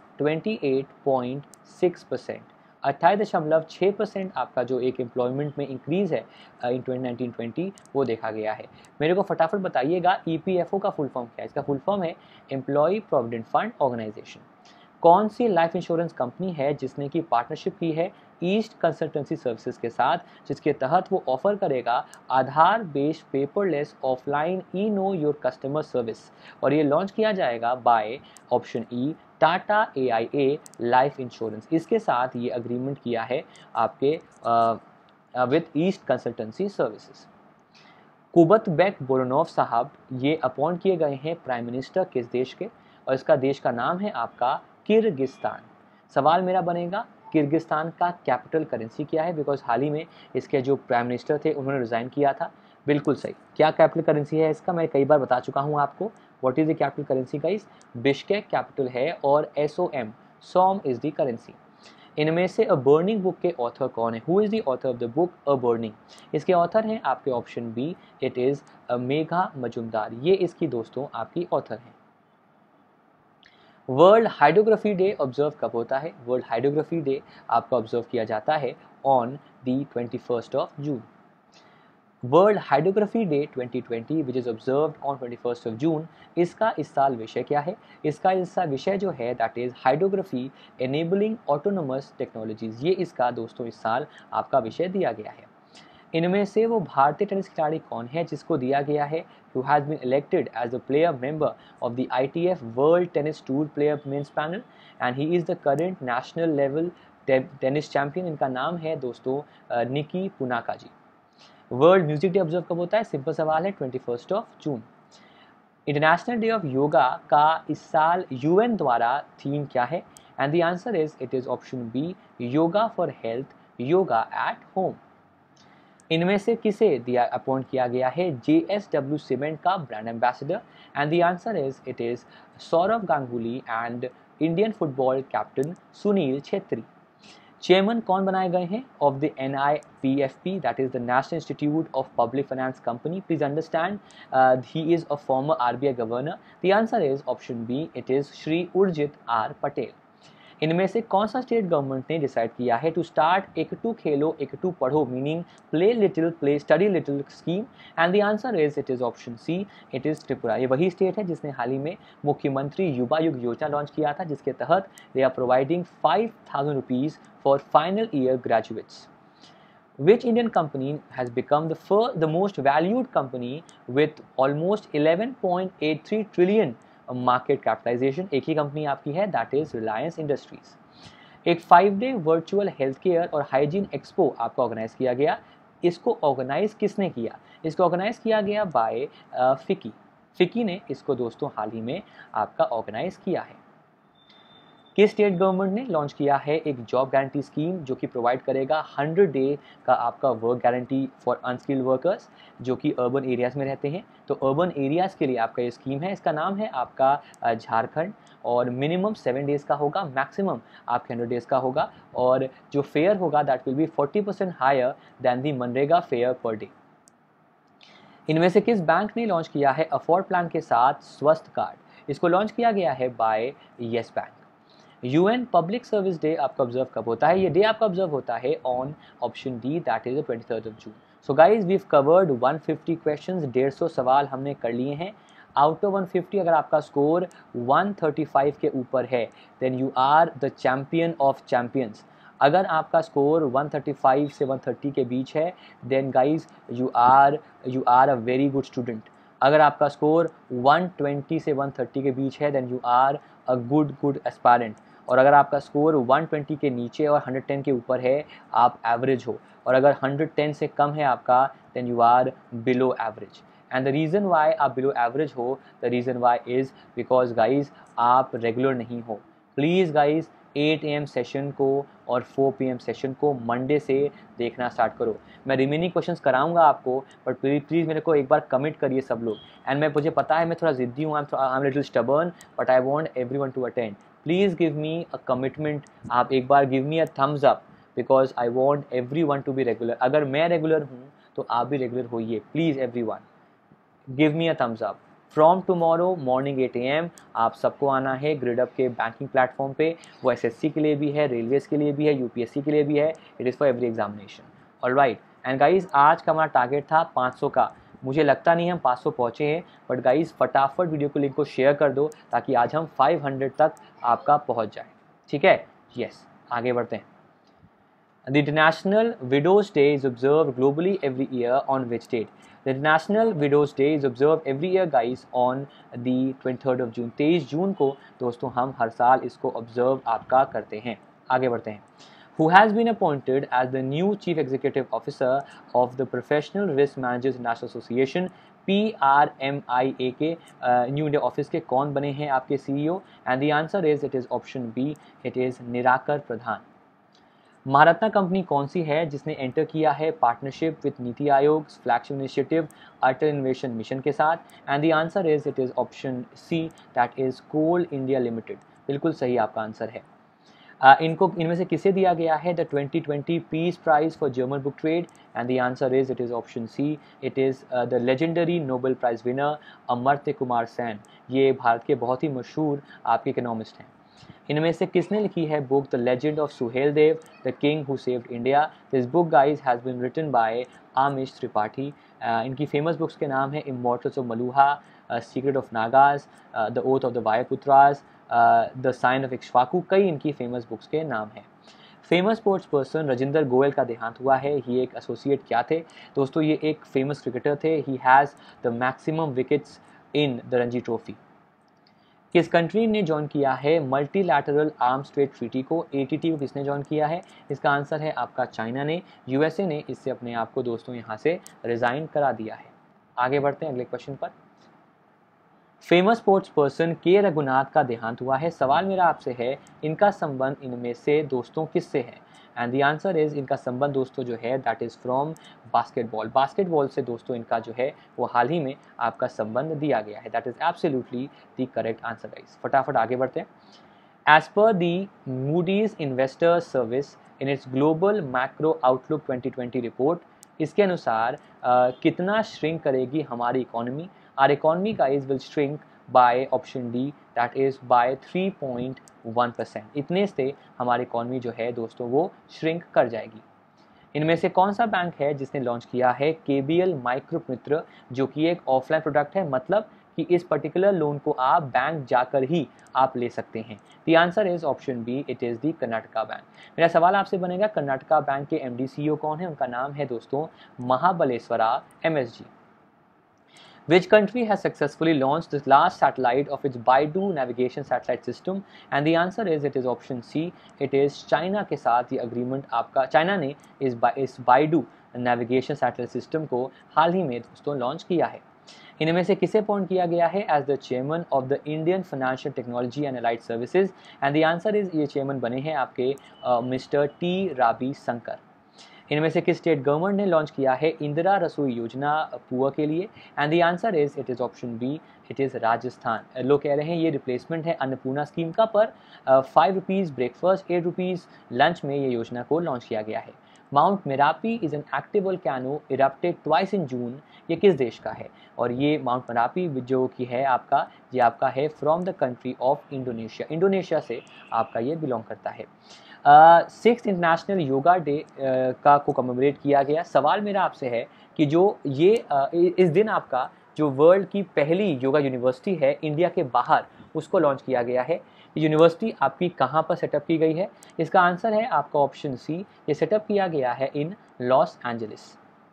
28.6%। 28.6% आपका जो एक एम्प्लॉयमेंट में इंक्रीज़ है इन 2019-20 वो देखा गया है। मेरे को फटाफट बताइएगा ईपीएफओ का फुल फॉर्म क्या है? इसका फुल फॉर्म है एम्प्लॉय प्रोविडेंट फंड ऑर्गेनाइजेशन। कौन सी लाइफ इंश्योरेंस कंपनी है जिसने की पार्टनरशिप की है ईस्ट कंसल्टेंसी सर्विसेज के साथ, जिसके तहत वो ऑफर करेगा Aadhaar based paperless offline e know your customer service? और ये लॉन्च किया जाएगा by option E Tata AIA life insurance. इसके साथ ये अग्रीमेंट किया है आपके with east consultancy services. Kubatbek Boronov साहब ये अपॉइंट किए गए हैं प्राइम मिनिस्टर किस देश के? और इसका देश का नाम है आपका किर्गिस्तान। सवाल मेरा बनेगा किर्गिस्तान का कैपिटल करेंसी क्या है, बिकॉज हाल ही में इसके जो प्राइम मिनिस्टर थे उन्होंने रिज़ाइन किया था। बिल्कुल सही। क्या कैपिटल करेंसी है इसका, मैं कई बार बता चुका हूँ आपको। What is the capital currency guys? Bishkek capital है और SOM, som is the currency. इनमें से अ बर्निंग बुक के ऑथर कौन है? Who is the author of the book a burning? इसके ऑथर हैं आपके option B, it is Megha Majumdar. ये इसकी दोस्तों आपकी ऑथर हैं। वर्ल्ड हाइड्रोग्राफी डे ऑब्जर्व कब होता है? वर्ल्ड हाइड्रोग्राफी डे आपका ऑब्जर्व किया जाता है on the 21st of June. World hydrography day 2020 which is observed on 21st of June, इसका इस साल विषय क्या है? इसका इस विषय जो है that is hydrography enabling autonomous technologies. ये इसका दोस्तों इस साल आपका विषय दिया गया है। इनमें से वो भारतीय टेनिस खिलाड़ी कौन है जिसको दिया गया है who has been elected as a player member of the ITF World Tennis Tour Player Men's Panel and he is the current national level tennis champion. इनका नाम है दोस्तों Nikki Poonacha ji. World music day observe कब होता है? सिंपल सवाल है, 21st of June. International day of yoga का इस साल UN द्वारा थीम क्या है? And the answer is it is option B, yoga for health, yoga at home. इनमें से किसे दिया अपॉइंट किया गया है JSW सीमेंट का brand ambassador? And the answer is it is Sourav Ganguly and Indian football captain Sunil Chhetri. Chairman कौन बनाए गए हैं of the NIPFP, that is the national institute of public finance company? Please understand he is a former RBI governor. The answer is option B, it is Shri Urjit R Patel. इनमें से कौन सा state government ने decide किया है to start एक to खेलो एक टू पढ़ो meaning play little play study little scheme? And the answer is it is option C, it is Tripura. ये वही स्टेट है जिसने हाल ही में मुख्यमंत्री युवा युग योजना लॉन्च किया था, जिसके तहत they are providing 5,000 rupees for final year graduates. Which Indian company has become the most valued company with almost 11.83 trillion market capitalisation? एक ही कंपनी आपकी है, दैट इज रिलायंस इंडस्ट्रीज। एक 5-day वर्चुअल हेल्थ केयर और हाइजीन एक्सपो आपका organise किया गया। इसको ऑर्गेनाइज किसने किया? इसको ऑर्गेनाइज किया गया बाय फिकी। फिकी ने इसको दोस्तों हाल ही में आपका ऑर्गेनाइज किया है। किस स्टेट गवर्नमेंट ने लॉन्च किया है एक जॉब गारंटी स्कीम जो कि प्रोवाइड करेगा 100 डे का आपका work guarantee for unskilled workers जो कि अर्बन एरियाज़ में रहते हैं? तो अर्बन एरियाज़ के लिए आपका ये स्कीम है, इसका नाम है आपका झारखंड, और मिनिमम 7 डेज़ का होगा, मैक्सिमम आपके 100 डेज़ का होगा, और जो फेयर होगा that will be 40% higher than the मनरेगा फेयर पर डे। इनमें से किस बैंक ने लॉन्च किया है अफोर्ड प्लान के साथ स्वस्थ कार्ड? इसको लॉन्च किया गया है by Yes bank. UN public service day आपका ऑब्जर्व कब होता है? ये डे आपका ऑब्जर्व होता है on option D, that is the 23rd of June. So guys we covered 150 questions, 150 सवाल हमने कर लिए हैं। आउट ऑफ 150 अगर आपका स्कोर 135 के ऊपर है then you are the champion of champions. अगर आपका स्कोर 135 से 130 के बीच है then guys you are a very good student. अगर आपका स्कोर 120 से 130 के बीच है then you are a good aspirant. और अगर आपका स्कोर 120 के नीचे और 110 के ऊपर है आप एवरेज हो, और अगर 110 से कम है आपका then you are below average. And the reason why आप बिलो एवरेज हो, the reason why is because guys आप रेगुलर नहीं हो। प्लीज़ गाइज 8 AM सेशन को और 4 PM सेशन को मंडे से देखना स्टार्ट करो। मैं रिमेनिंग क्वेश्चंस कराऊंगा आपको, बट प्लीज़ मेरे को एक बार कमिट करिए सब लोग। एंड मुझे पता है मैं थोड़ा ज़िद्दी हूँ, I am little stubborn, but I want everyone to attend. Please give me a commitment, आप एक बार give me a thumbs up, because I want everyone to be regular. अगर मैं रेगुलर हूँ तो आप भी रेगुलर होइए, please everyone give me a thumbs up. From tomorrow morning 8 AM आप सबको आना है ग्रिडअप के बैंकिंग प्लेटफॉर्म पे। वो SSC के लिए भी है, रेलवेज़ के लिए भी है, UPSC के लिए भी है, it is for every examination. Alright and guys आज का हमारा टारगेट था 500 का। मुझे लगता नहीं हम 500 पहुँचे हैं, बट गाइज फटाफट वीडियो को लिंक को शेयर कर दो ताकि आज हम 500 तक आपका पहुँच जाए। ठीक है, यस आगे बढ़ते हैं। The International Widows Day is observed globally every year on which date? The International Widows Day is observed every year guys on the 23rd of June। 23 जून को दोस्तों हम हर साल इसको ऑब्जर्व आपका करते हैं। आगे बढ़ते हैं। Who has been appointed as the new Chief Executive Officer of the Professional Risk Managers National Association PRMIAK new India office के कौन बने हैं आपके CEO? And the answer is it is option B, it is Nirakar Pradhan. Maharatna company कौन सी है जिसने enter किया है partnership with NITI Aayog flagship initiative Atal innovation mission के साथ? And the answer is it is option C, that is coal India limited. बिल्कुल सही आपका आंसर है। इनको इनमें से किसे दिया गया है the 2020 peace prize for German book trade? And the answer is it is option C, it is the legendary Nobel prize winner Amartya Kumar Sen. ये भारत के बहुत ही मशहूर आपके इकोनॉमिस्ट हैं। इनमें से किसने लिखी है book the legend of Suhel Dev the king who saved India? This book guys has been written by Amish Tripathi. इनकी फेमस बुक्स के नाम है immortals of Meluha, secret of Nagas, the oath of the Vayuputras, the scion of Ikshvaku. कई इनकी फेमस बुक्स के नाम हैं। Famous sports person Rajendra Goyal का देहांत हुआ है। ये एक एसोसिएट क्या थे दोस्तों? ये एक फेमस क्रिकेटर थे। He has the maximum wickets in the Ranji trophy. किस कंट्री ने ज्वाइन किया है मल्टीलैटरल आर्म्स ट्रेड ट्रीटी को? ATT को किसने ज्वाइन किया है? इसका आंसर है आपका चाइना ने। USA ने इससे अपने आप को दोस्तों यहाँ से रिजाइन करा दिया है। आगे बढ़ते हैं अगले क्वेश्चन पर। फेमस स्पोर्ट्स पर्सन के रघुनाथ का देहांत हुआ है। सवाल मेरा आपसे है, इनका संबंध इनमें से दोस्तों किससे है? एंड द आंसर इज, इनका संबंध दोस्तों जो है that is from basketball. Basketball से दोस्तों इनका जो है वो हाल ही में आपका संबंध दिया गया है। That is absolutely the correct answer guys. फटाफट आगे बढ़ते हैं। एज पर the Moody's investor service in its global macro outlook 2020 report, इसके अनुसार कितना श्रिंक करेगी हमारी economy? Our economy guys will shrink by option D, that is by 3.1%। इतने से हमारी इकोनॉमी जो है दोस्तों वो श्रिंक कर जाएगी। इनमें से कौन सा बैंक है जिसने लॉन्च किया है KBL माइक्रो मित्र, जो कि एक ऑफलाइन प्रोडक्ट है, मतलब कि इस पर्टिकुलर लोन को आप बैंक जाकर ही आप ले सकते हैं? The answer is option B, it is the Karnataka bank. मेरा सवाल आपसे बनेगा, कर्नाटका बैंक के MD CEO कौन है? उनका नाम है दोस्तों महाबलेश्वरा MSG। Which country has successfully launched the last satellite of its Baidu navigation satellite system? And the answer is it is option C, it is China के साथ ये agreement आपका, चाइना ने इस Baidu navigation satellite system को हाल ही में दोस्तों लॉन्च किया है। इनमें से किसे अपॉइंट किया गया है as the chairman of the Indian financial technology and allied services? And the answer is, ये चेयरमैन बने हैं आपके मिस्टर T रावी शंकर। इनमें से किस स्टेट गवर्नमेंट ने लॉन्च किया है इंदिरा रसोई योजना पुआ के लिए? And the answer is it is option B, it is Rajasthan. लोग कह रहे हैं ये रिप्लेसमेंट है अन्नपूर्णा स्कीम का, पर 5 रुपीज़ ब्रेकफास्ट 8 रुपीज़ लंच में ये योजना को लॉन्च किया गया है। Mount Merapi is an active volcano erupted twice in June, ये किस देश का है? और ये माउंट मेरापी जो कि है आपका, ये आपका है from the country of Indonesia. Indonesia से आपका ये बिलोंग करता है। 6th इंटरनेशनल योगा डे को कमेमोरेट किया गया। सवाल मेरा आपसे है कि जो ये इस दिन आपका जो वर्ल्ड की पहली योगा यूनिवर्सिटी है इंडिया के बाहर, उसको लॉन्च किया गया है। ये यूनिवर्सिटी आपकी कहाँ पर सेटअप की गई है? इसका आंसर है आपका ऑप्शन सी, ये सेटअप किया गया है in Los Angeles.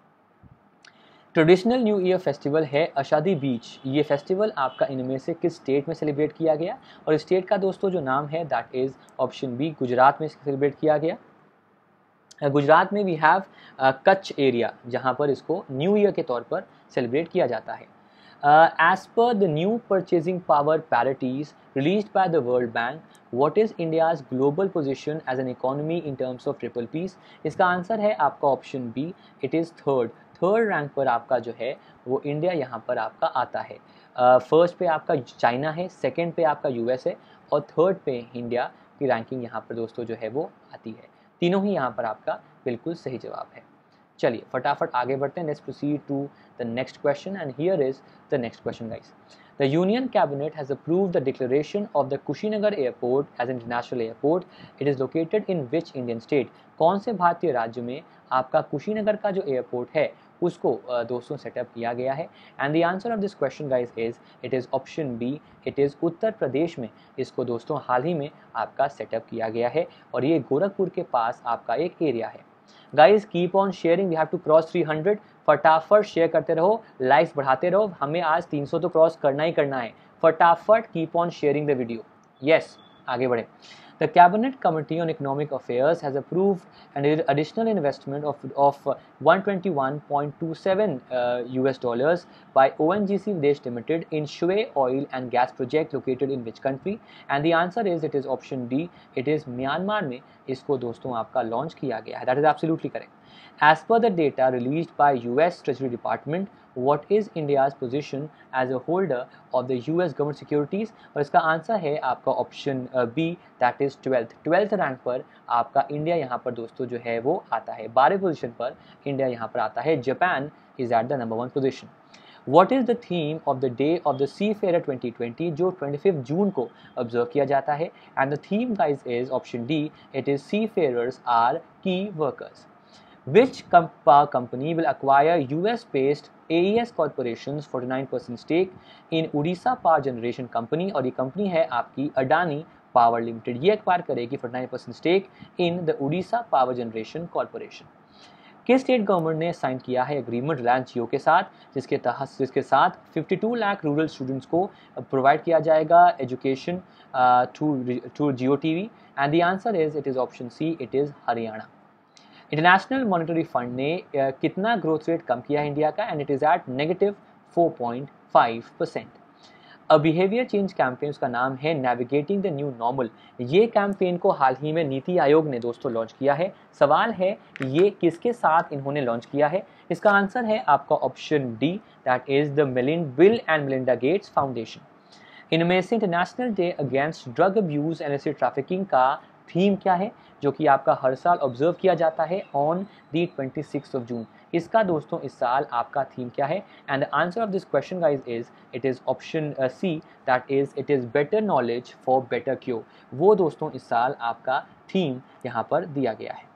Traditional new year festival है अशादी बीच, ये फेस्टिवल आपका इनमें से किस स्टेट में सेलिब्रेट किया गया? और स्टेट का दोस्तों जो नाम है that is option B, Gujarat में सेलिब्रेट किया गया। गुजरात में वी हैव कच्छ एरिया, जहाँ पर इसको न्यू ईयर के तौर पर सेलिब्रेट किया जाता है। As per the new purchasing power parities released by the World Bank, what is India's global position as an economy in terms of triple P's? इसका आंसर है आपका option B, it is third rank पर आपका जो है वो India यहाँ पर आपका आता है। फर्स्ट पे आपका चाइना है, सेकंड पे आपका US है, और थर्ड पे इंडिया की रैंकिंग यहाँ पर दोस्तों जो है वो आती है। तीनों ही यहाँ पर आपका बिल्कुल सही जवाब है। चलिए फटाफट आगे बढ़ते हैं। Let's proceed to the next question and here is the next question guys. The union cabinet has approved the declaration of the Kushinagar airport as international airport. It is located in which Indian state? कौन से भारतीय राज्य में आपका कुशीनगर का जो airport है उसको दोस्तों सेटअप किया गया है? And the answer of this question guys is it is option B, it is Uttar Pradesh में इसको दोस्तों हाल ही में आपका सेटअप किया गया है, और ये गोरखपुर के पास आपका एक एरिया है। Guys keep on sharing, we have to cross 300। फटाफट शेयर करते रहो, लाइक्स बढ़ाते रहो, हमें आज 300 तो क्रॉस करना ही करना है। फटाफट keep on sharing the video. Yes, आगे बढ़े। The Cabinet Committee on Economic Affairs has approved an additional investment of 121.27 US dollars by ONGC Videsh Limited in Shui oil and gas project located in which country? And the answer is it is option D, it is Myanmar में इसको दोस्तों आपका launch किया गया है. That is absolutely correct. As per the data released by US Treasury Department, what is India's position as a holder of the US government securities? और इसका answer है आपका option B, that is 12th rank पर आपका India यहाँ पर दोस्तों जो है वो आता है. 12वें पोजीशन पर इंडिया यहाँ पर आता है. Japan is at the number 1 position. What is the theme of the day of the Seafarer 2020 जो 25 जून को ऑब्जर्व किया जाता है? And the theme guys is option D, it is Seafarers are key workers. Which company will acquire US-based AES Corporation's 49% stake in Odisha Power Generation Company? और ये company है आपकी Adani power limited. ये एक्वायर करेगी 49% stake in the Orissa power generation corporation. किस state government ने sign किया है एग्रीमेंट रिलायंस जियो के साथ, जिसके साथ 52 लाख रूरल स्टूडेंट्स को प्रोवाइड किया जाएगा education through Jio TV? And the answer is it is option C, it is Haryana. International monetary fund ने कितना ग्रोथ रेट कम किया है इंडिया का? And it is at -4.5%. A behaviour change campaign, उसका नाम है नेविगेटिंग द न्यू नॉर्मल. ये कैंपेन को हाल ही में नीति आयोग ने दोस्तों लॉन्च किया है. सवाल है ये किसके साथ इन्होंने लॉन्च किया है? इसका आंसर है आपका option D, that is the Bill and Melinda Gates foundation. इनमें से international day against drug abuse and illicit trafficking का थीम क्या है जो कि आपका हर साल ऑब्जर्व किया जाता है ऑन दी 26 जून? इसका दोस्तों इस साल आपका थीम क्या है? And the answer of this question guys is it is option C, that is it is better knowledge for better cure. वो दोस्तों इस साल आपका थीम यहाँ पर दिया गया है.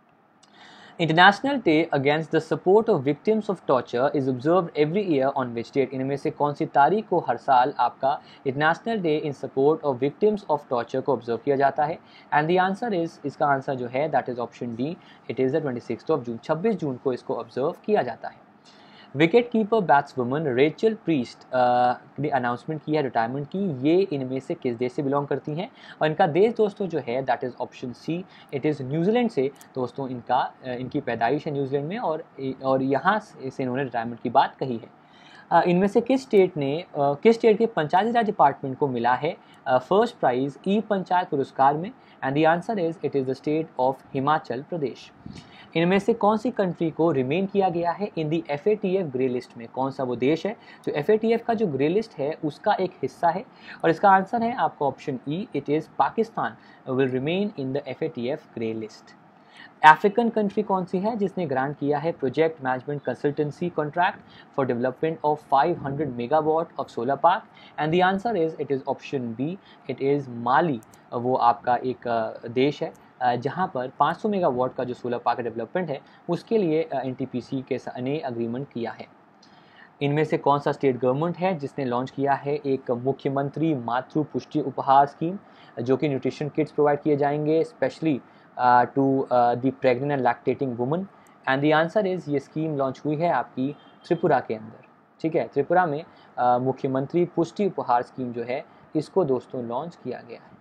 International day against the support of victims of torture is observe every year on which date? इनमें से कौन सी तारीख को हर साल आपका international day in support of victims of torture को ऑब्जर्व किया जाता है? एंड द आंसर इज, इसका आंसर जो है that is option D, it is the 26 June. 26 जून को इसको ऑब्जर्व किया जाता है. विकेट कीपर बैट्सवुमन रेचल प्रीस्ट ने अनाउंसमेंट की है रिटायरमेंट की. ये इनमें से किस देश से बिलोंग करती हैं? और इनका देश दोस्तों जो है that is option C, it is New Zealand से दोस्तों इनकी पैदाइश है न्यूजीलैंड में और यहाँ से इन्होंने रिटायरमेंट की बात कही है. इनमें से किस स्टेट के पंचायती राज डिपार्टमेंट को मिला है फर्स्ट प्राइज़ ई पंचायत पुरस्कार में? And the answer is it is the state of Himachal Pradesh. इनमें से कौन सी कंट्री को रिमेन किया गया है in the FATF grey list में? कौन सा वो देश है जो FATF का जो ग्रे लिस्ट है उसका एक हिस्सा है? और इसका आंसर है आपका option E, it is Pakistan will remain in the FATF grey list. African country कौन सी है जिसने ग्रांट किया है project management consultancy contract for development of 500 megawatt of solar park? And the answer is it is option B, it is Mali. वो आपका एक देश है जहाँ पर 500 मेगावाट का जो सोलर पार्क डेवलपमेंट है उसके लिए NTPC के ने अग्रीमेंट किया है. इनमें से कौन सा स्टेट गवर्नमेंट है जिसने लॉन्च किया है एक मुख्यमंत्री मातृ पुष्टि उपहार स्कीम जो कि न्यूट्रिशन किट्स प्रोवाइड किए जाएंगे specially to the pregnant and lactating women? And the answer is ये स्कीम लॉन्च हुई है आपकी त्रिपुरा के अंदर. ठीक है, त्रिपुरा में मुख्यमंत्री पुष्टि उपहार स्कीम जो है इसको दोस्तों लॉन्च किया गया है.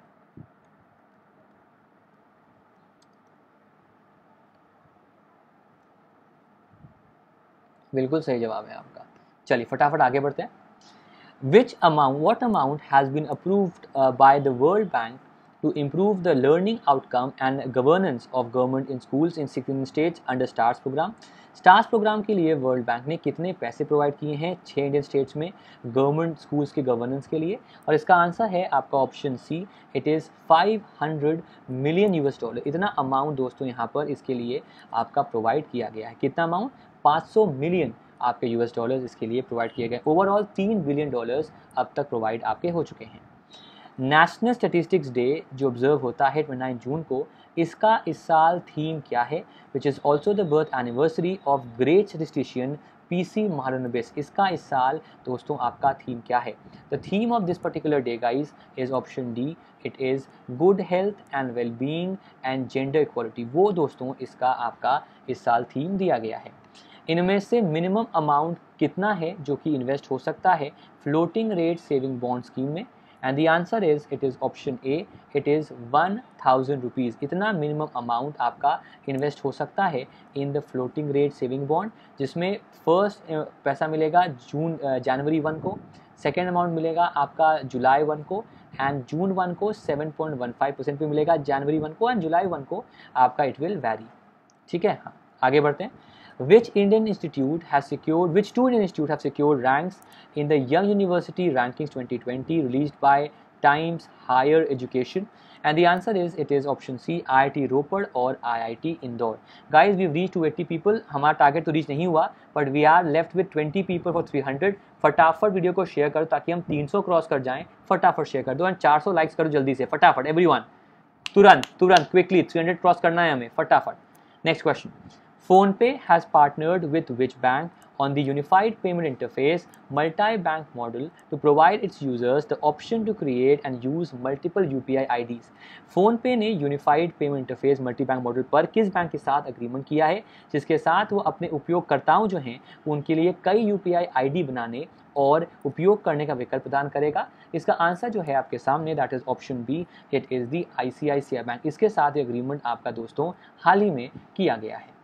बिल्कुल सही जवाब है आपका. चलिए फटाफट आगे बढ़ते हैं. What amount has been approved by the World Bank to improve the learning outcome and governance of government in schools in 16 states under STARS program? STARS program के लिए वर्ल्ड बैंक ने कितने पैसे प्रोवाइड किए हैं 6 इंडियन स्टेट्स में government schools के governance के लिए? और इसका आंसर है आपका option C, it is 500 million US dollar. इतना अमाउंट दोस्तों यहाँ पर इसके लिए आपका प्रोवाइड किया गया है. कितना अमाउंट? 500 मिलियन आपके US डॉलर्स इसके लिए प्रोवाइड किए गए. ओवरऑल 3 बिलियन डॉलर्स अब तक प्रोवाइड आपके हो चुके हैं. नेशनल स्टैटिस्टिक्स डे जो ऑब्जर्व होता है 29 जून को, इसका इस साल थीम क्या है? Which is also the birth anniversary of great statistician PC Mahalanobis. इसका इस साल दोस्तों आपका थीम क्या है? The theme of this particular day guys is option D, it is good health and wellbeing and gender equality. वो दोस्तों इसका आपका इस साल थीम दिया गया है. इनमें से मिनिमम अमाउंट कितना है जो कि इन्वेस्ट हो सकता है floating rate saving bond scheme में? And the answer is it is option A, it is 1000 rupees. इतना मिनिमम अमाउंट आपका इन्वेस्ट हो सकता है in the floating rate saving bond, जिसमें फर्स्ट पैसा मिलेगा जनवरी 1 को, सेकेंड अमाउंट मिलेगा आपका जुलाई 1 को, एंड जून 1 को 7.15% पे मिलेगा, जनवरी 1 को, एंड जुलाई 1 को आपका इट विल वैरी। ठीक है, हाँ आगे बढ़ते हैं। Which two Indian institute have secured ranks in the Young University Rankings 2020 released by Times Higher Education? And the answer is it is option C, IIT Ropar और IIT Indore. Guys, we've reached 280 people. हमारा target तो reach नहीं हुआ, but we are left with 20 people for 300. फटाफट video को share करो ताकि हम 300 क्रॉस कर जाएं। फटाफट शेयर कर दो एंड 400 लाइक्स करो जल्दी से, फटाफट एवरीवन, तुरंत क्विकली 300 क्रॉस करना है हमें, फटाफट। Next question, PhonePe has partnered with which bank on the Unified Payment Interface multi-bank model to provide its users the option to create and use multiple UPI IDs? PhonePe ने Unified Payment Interface multi-bank model पर किस bank के साथ agreement किया है जिसके साथ वो अपने उपयोगकर्ताओं जो हैं उनके लिए कई UPI ID बनाने और उपयोग करने का विकल्प प्रदान करेगा? इसका आंसर जो है आपके सामने, that is option B, it is the ICICI bank. इसके साथ ये अग्रीमेंट आपका दोस्तों हाल ही में किया गया है।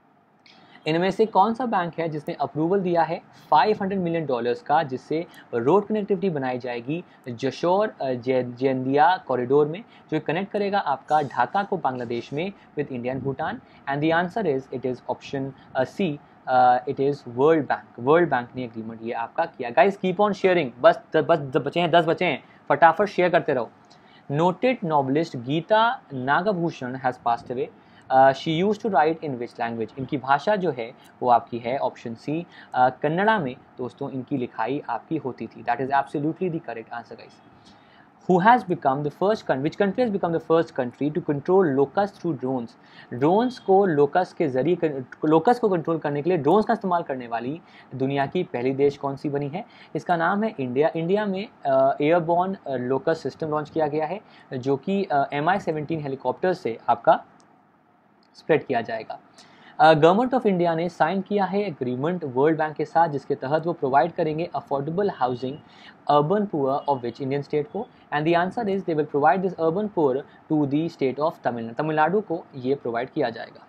इनमें से कौन सा बैंक है जिसने अप्रूवल दिया है $500 मिलियन का, जिससे रोड कनेक्टिविटी बनाई जाएगी जशोर जैंदिया कॉरिडोर में, जो कनेक्ट करेगा आपका ढाका को बांग्लादेश में with India and Bhutan? And the answer is it is option C, it is world bank. World bank ने एग्रीमेंट ये आपका किया। गाइस कीप ऑन शेयरिंग, बस बचे हैं 10 बचे हैं, फटाफट शेयर करते रहो। Noted novelist Geeta Nagabhushan has passed away. She use to write in which language? इनकी भाषा जो है वो आपकी है ऑप्शन सी, कन्नड़ा में दोस्तों इनकी लिखाई आपकी होती थी। That is absolutely the correct answer guys. Who has become the first country? Which country has become the first country to control locusts through drones? Drones को locust के जरिए locust को कंट्रोल करने के लिए drones का इस्तेमाल करने वाली दुनिया की पहली देश कौन सी बनी है? इसका नाम है इंडिया। इंडिया में एयरबॉर्न लोकस्ट सिस्टम लॉन्च किया गया है जो कि MI-17 हेलीकॉप्टर से आपका स्प्रेड किया जाएगा। गवर्नमेंट ऑफ इंडिया ने साइन किया है एग्रीमेंट वर्ल्ड बैंक के साथ जिसके तहत वो प्रोवाइड करेंगे affordable housing urban poor of which Indian state को? And the answer is they will provide this urban poor to the state of Tamil Nadu. Tamil Nadu को ये प्रोवाइड किया जाएगा।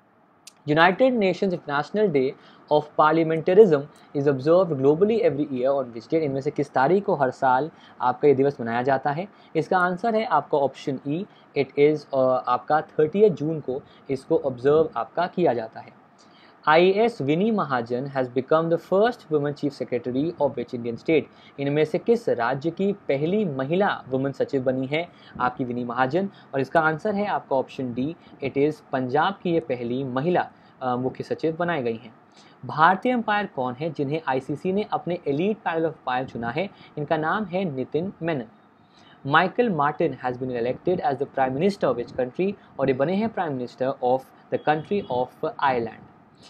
United Nations International Day of Parliamentarism is observed globally every year on which date? इनमें से किस तारीख को हर साल आपका ये दिवस मनाया जाता है? इसका आंसर है आपका ऑप्शन ई, इट इज़ आपका 30 जून को इसको ऑब्जर्व आपका किया जाता है। IAS Vini Mahajan has become the first women chief secretary of which Indian state? इनमें से किस राज्य की पहली महिला वुमेन सचिव बनी है आपकी विनी महाजन? और इसका आंसर है आपका option D, it is Punjab की ये पहली महिला मुख्य सचिव बनाई गई हैं। भारतीय अंपायर कौन है जिन्हें ICC ने अपने एलीट पैनल ऑफ अंपायर चुना है? इनका नाम है Nitin Menon. Michael Martin has been elected as the prime minister of which country? और ये बने हैं prime minister of the country of Ireland.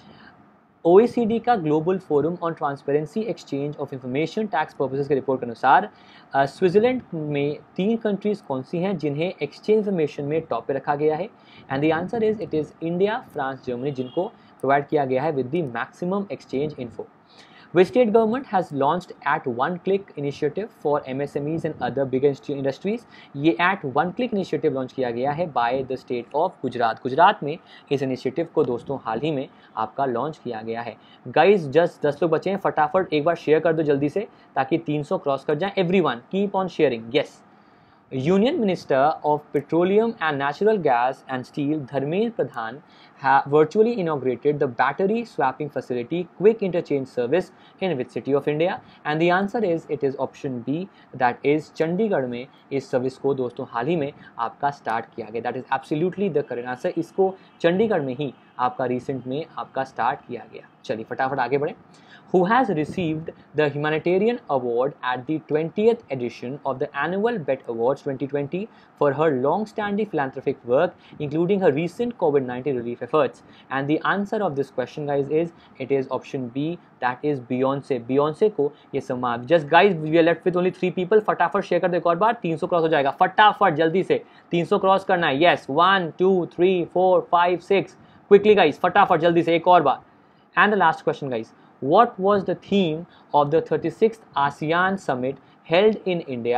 OECD का global forum on transparency exchange of information tax purposes के रिपोर्ट के अनुसार स्विट्जरलैंड में 3 countries कौन सी हैं जिन्हें एक्सचेंज इंफॉर्मेशन में टॉप पे रखा गया है? And the answer is it is India, France, Germany, जिनको प्रोवाइड किया गया है with the maximum exchange info. Which state government has launched at one click initiative for MSMEs and other big industries? ये at one click initiative launch किया गया है by the state of Gujarat. Gujarat में इस इनिशिएटिव को दोस्तों हाल ही में आपका लॉन्च किया गया है। गाइज जस्ट 10 लोग बचे हैं, फटाफट एक बार शेयर कर दो जल्दी से ताकि 300 क्रॉस कर जाएं। Everyone keep on sharing. Yes, Union Minister of Petroleum and Natural Gas and Steel Dharmendra Pradhan virtually inaugurated the battery swapping facility quick interchange service in which city of India? And the answer is it is option B, that is Chandigarh में इस service को दोस्तों हाल ही में आपका start किया गया। That is absolutely the correct answer. इसको चंडीगढ़ में ही आपका रिसेंट में आपका स्टार्ट किया गया। चलिए फटाफट आगे बढ़ें। Who has received the Humanitarian Award at the 20th edition of the annual BET Awards 2020 for her long-standing philanthropic work, including her recent COVID-19 relief efforts? And the answer of this question, guys, is it is option B, that is Beyonce. Beyonce को ये सम्मान। Just guys, we are left with only 3 people. फटाफट share कर दो एक और बार, 300 cross हो जाएगा। फटाफट जल्दी से 300 क्रॉस करना है। Yes, 1 2 3 4 5 6 quickly guys, फटाफट जल्दी से एक और बार। And the last question, guys. What was the theme of the 36th ASEAN Summit held in India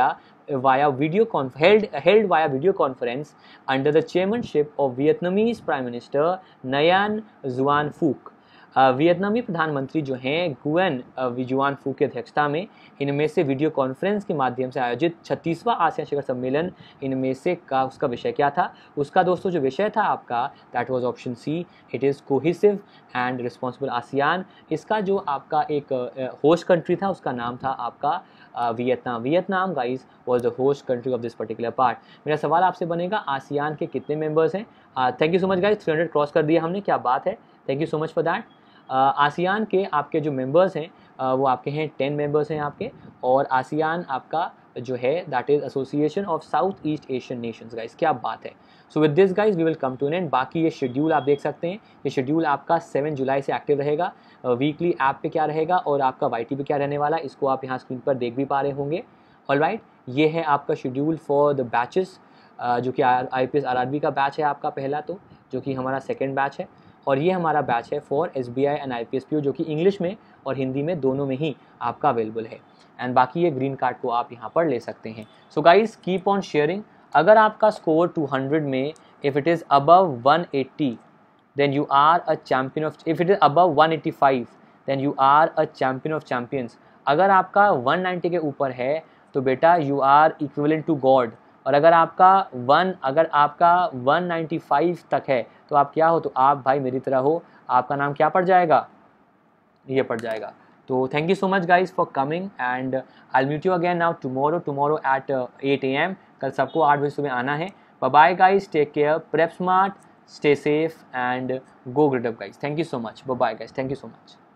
held via video conference under the chairmanship of Vietnamese Prime Minister Nguyen Xuan Phuc. वियतनामी प्रधानमंत्री जो हैं गुएन जुआन फू की अध्यक्षता में इनमें से वीडियो कॉन्फ्रेंस के माध्यम से आयोजित 36वां आसियान शिखर सम्मेलन इनमें से का उसका विषय क्या था? उसका दोस्तों जो विषय था आपका, that was option C, it is cohesive and responsible ASEAN. इसका जो आपका एक होस्ट कंट्री था उसका नाम था आपका Vietnam. Vietnam guys was the host country of this particular part. मेरा सवाल आपसे बनेगा, आसियान के कितने मेंबर्स हैं? Thank you so much guys, 300 cross कर दिया हमने, क्या बात है, thank you so much for that. ASEAN के आपके जो मेंबर्स हैं वो आपके हैं 10 मेंबर्स हैं आपके, और आसियान आपका जो है that is Association of South East Asian Nations guys, क्या बात है। So with this guys we will come to an end. बाकी ये शेड्यूल आप देख सकते हैं, ये शेड्यूल आपका 7 जुलाई से एक्टिव रहेगा। वीकली ऐप पे क्या रहेगा और आपका YT पे क्या रहने वाला है, इसको आप यहाँ स्क्रीन पर देख भी पा रहे होंगे। ऑलराइट, ये है आपका शेड्यूल फॉर द बैचेस, जो कि IPS RRB का बैच है आपका पहला, तो जो कि हमारा सेकेंड बैच है, और ये हमारा बैच है for SBI and IPS PO, जो कि इंग्लिश में और हिंदी में दोनों में ही आपका अवेलेबल है। एंड बाकी ये ग्रीन कार्ड को आप यहाँ पर ले सकते हैं। So guys keep on sharing. अगर आपका स्कोर 200 में if it is above 180 then you are a champion of, if it is above 185 then you are a champion of champions. अगर आपका 190 के ऊपर है तो बेटा you are equivalent to God, और अगर आपका 195 तक है तो आप क्या हो, तो आप भाई मेरी तरह हो, आपका नाम क्या पड़ जाएगा, ये पड़ जाएगा। तो thank you so much guys for coming and I will meet you again now tomorrow at 8 AM। कल सबको 8 बजे सुबह आना है। Bye bye guys, take care, prep smart, stay safe and go great up guys. Thank you so much, bye bye guys, thank you so much.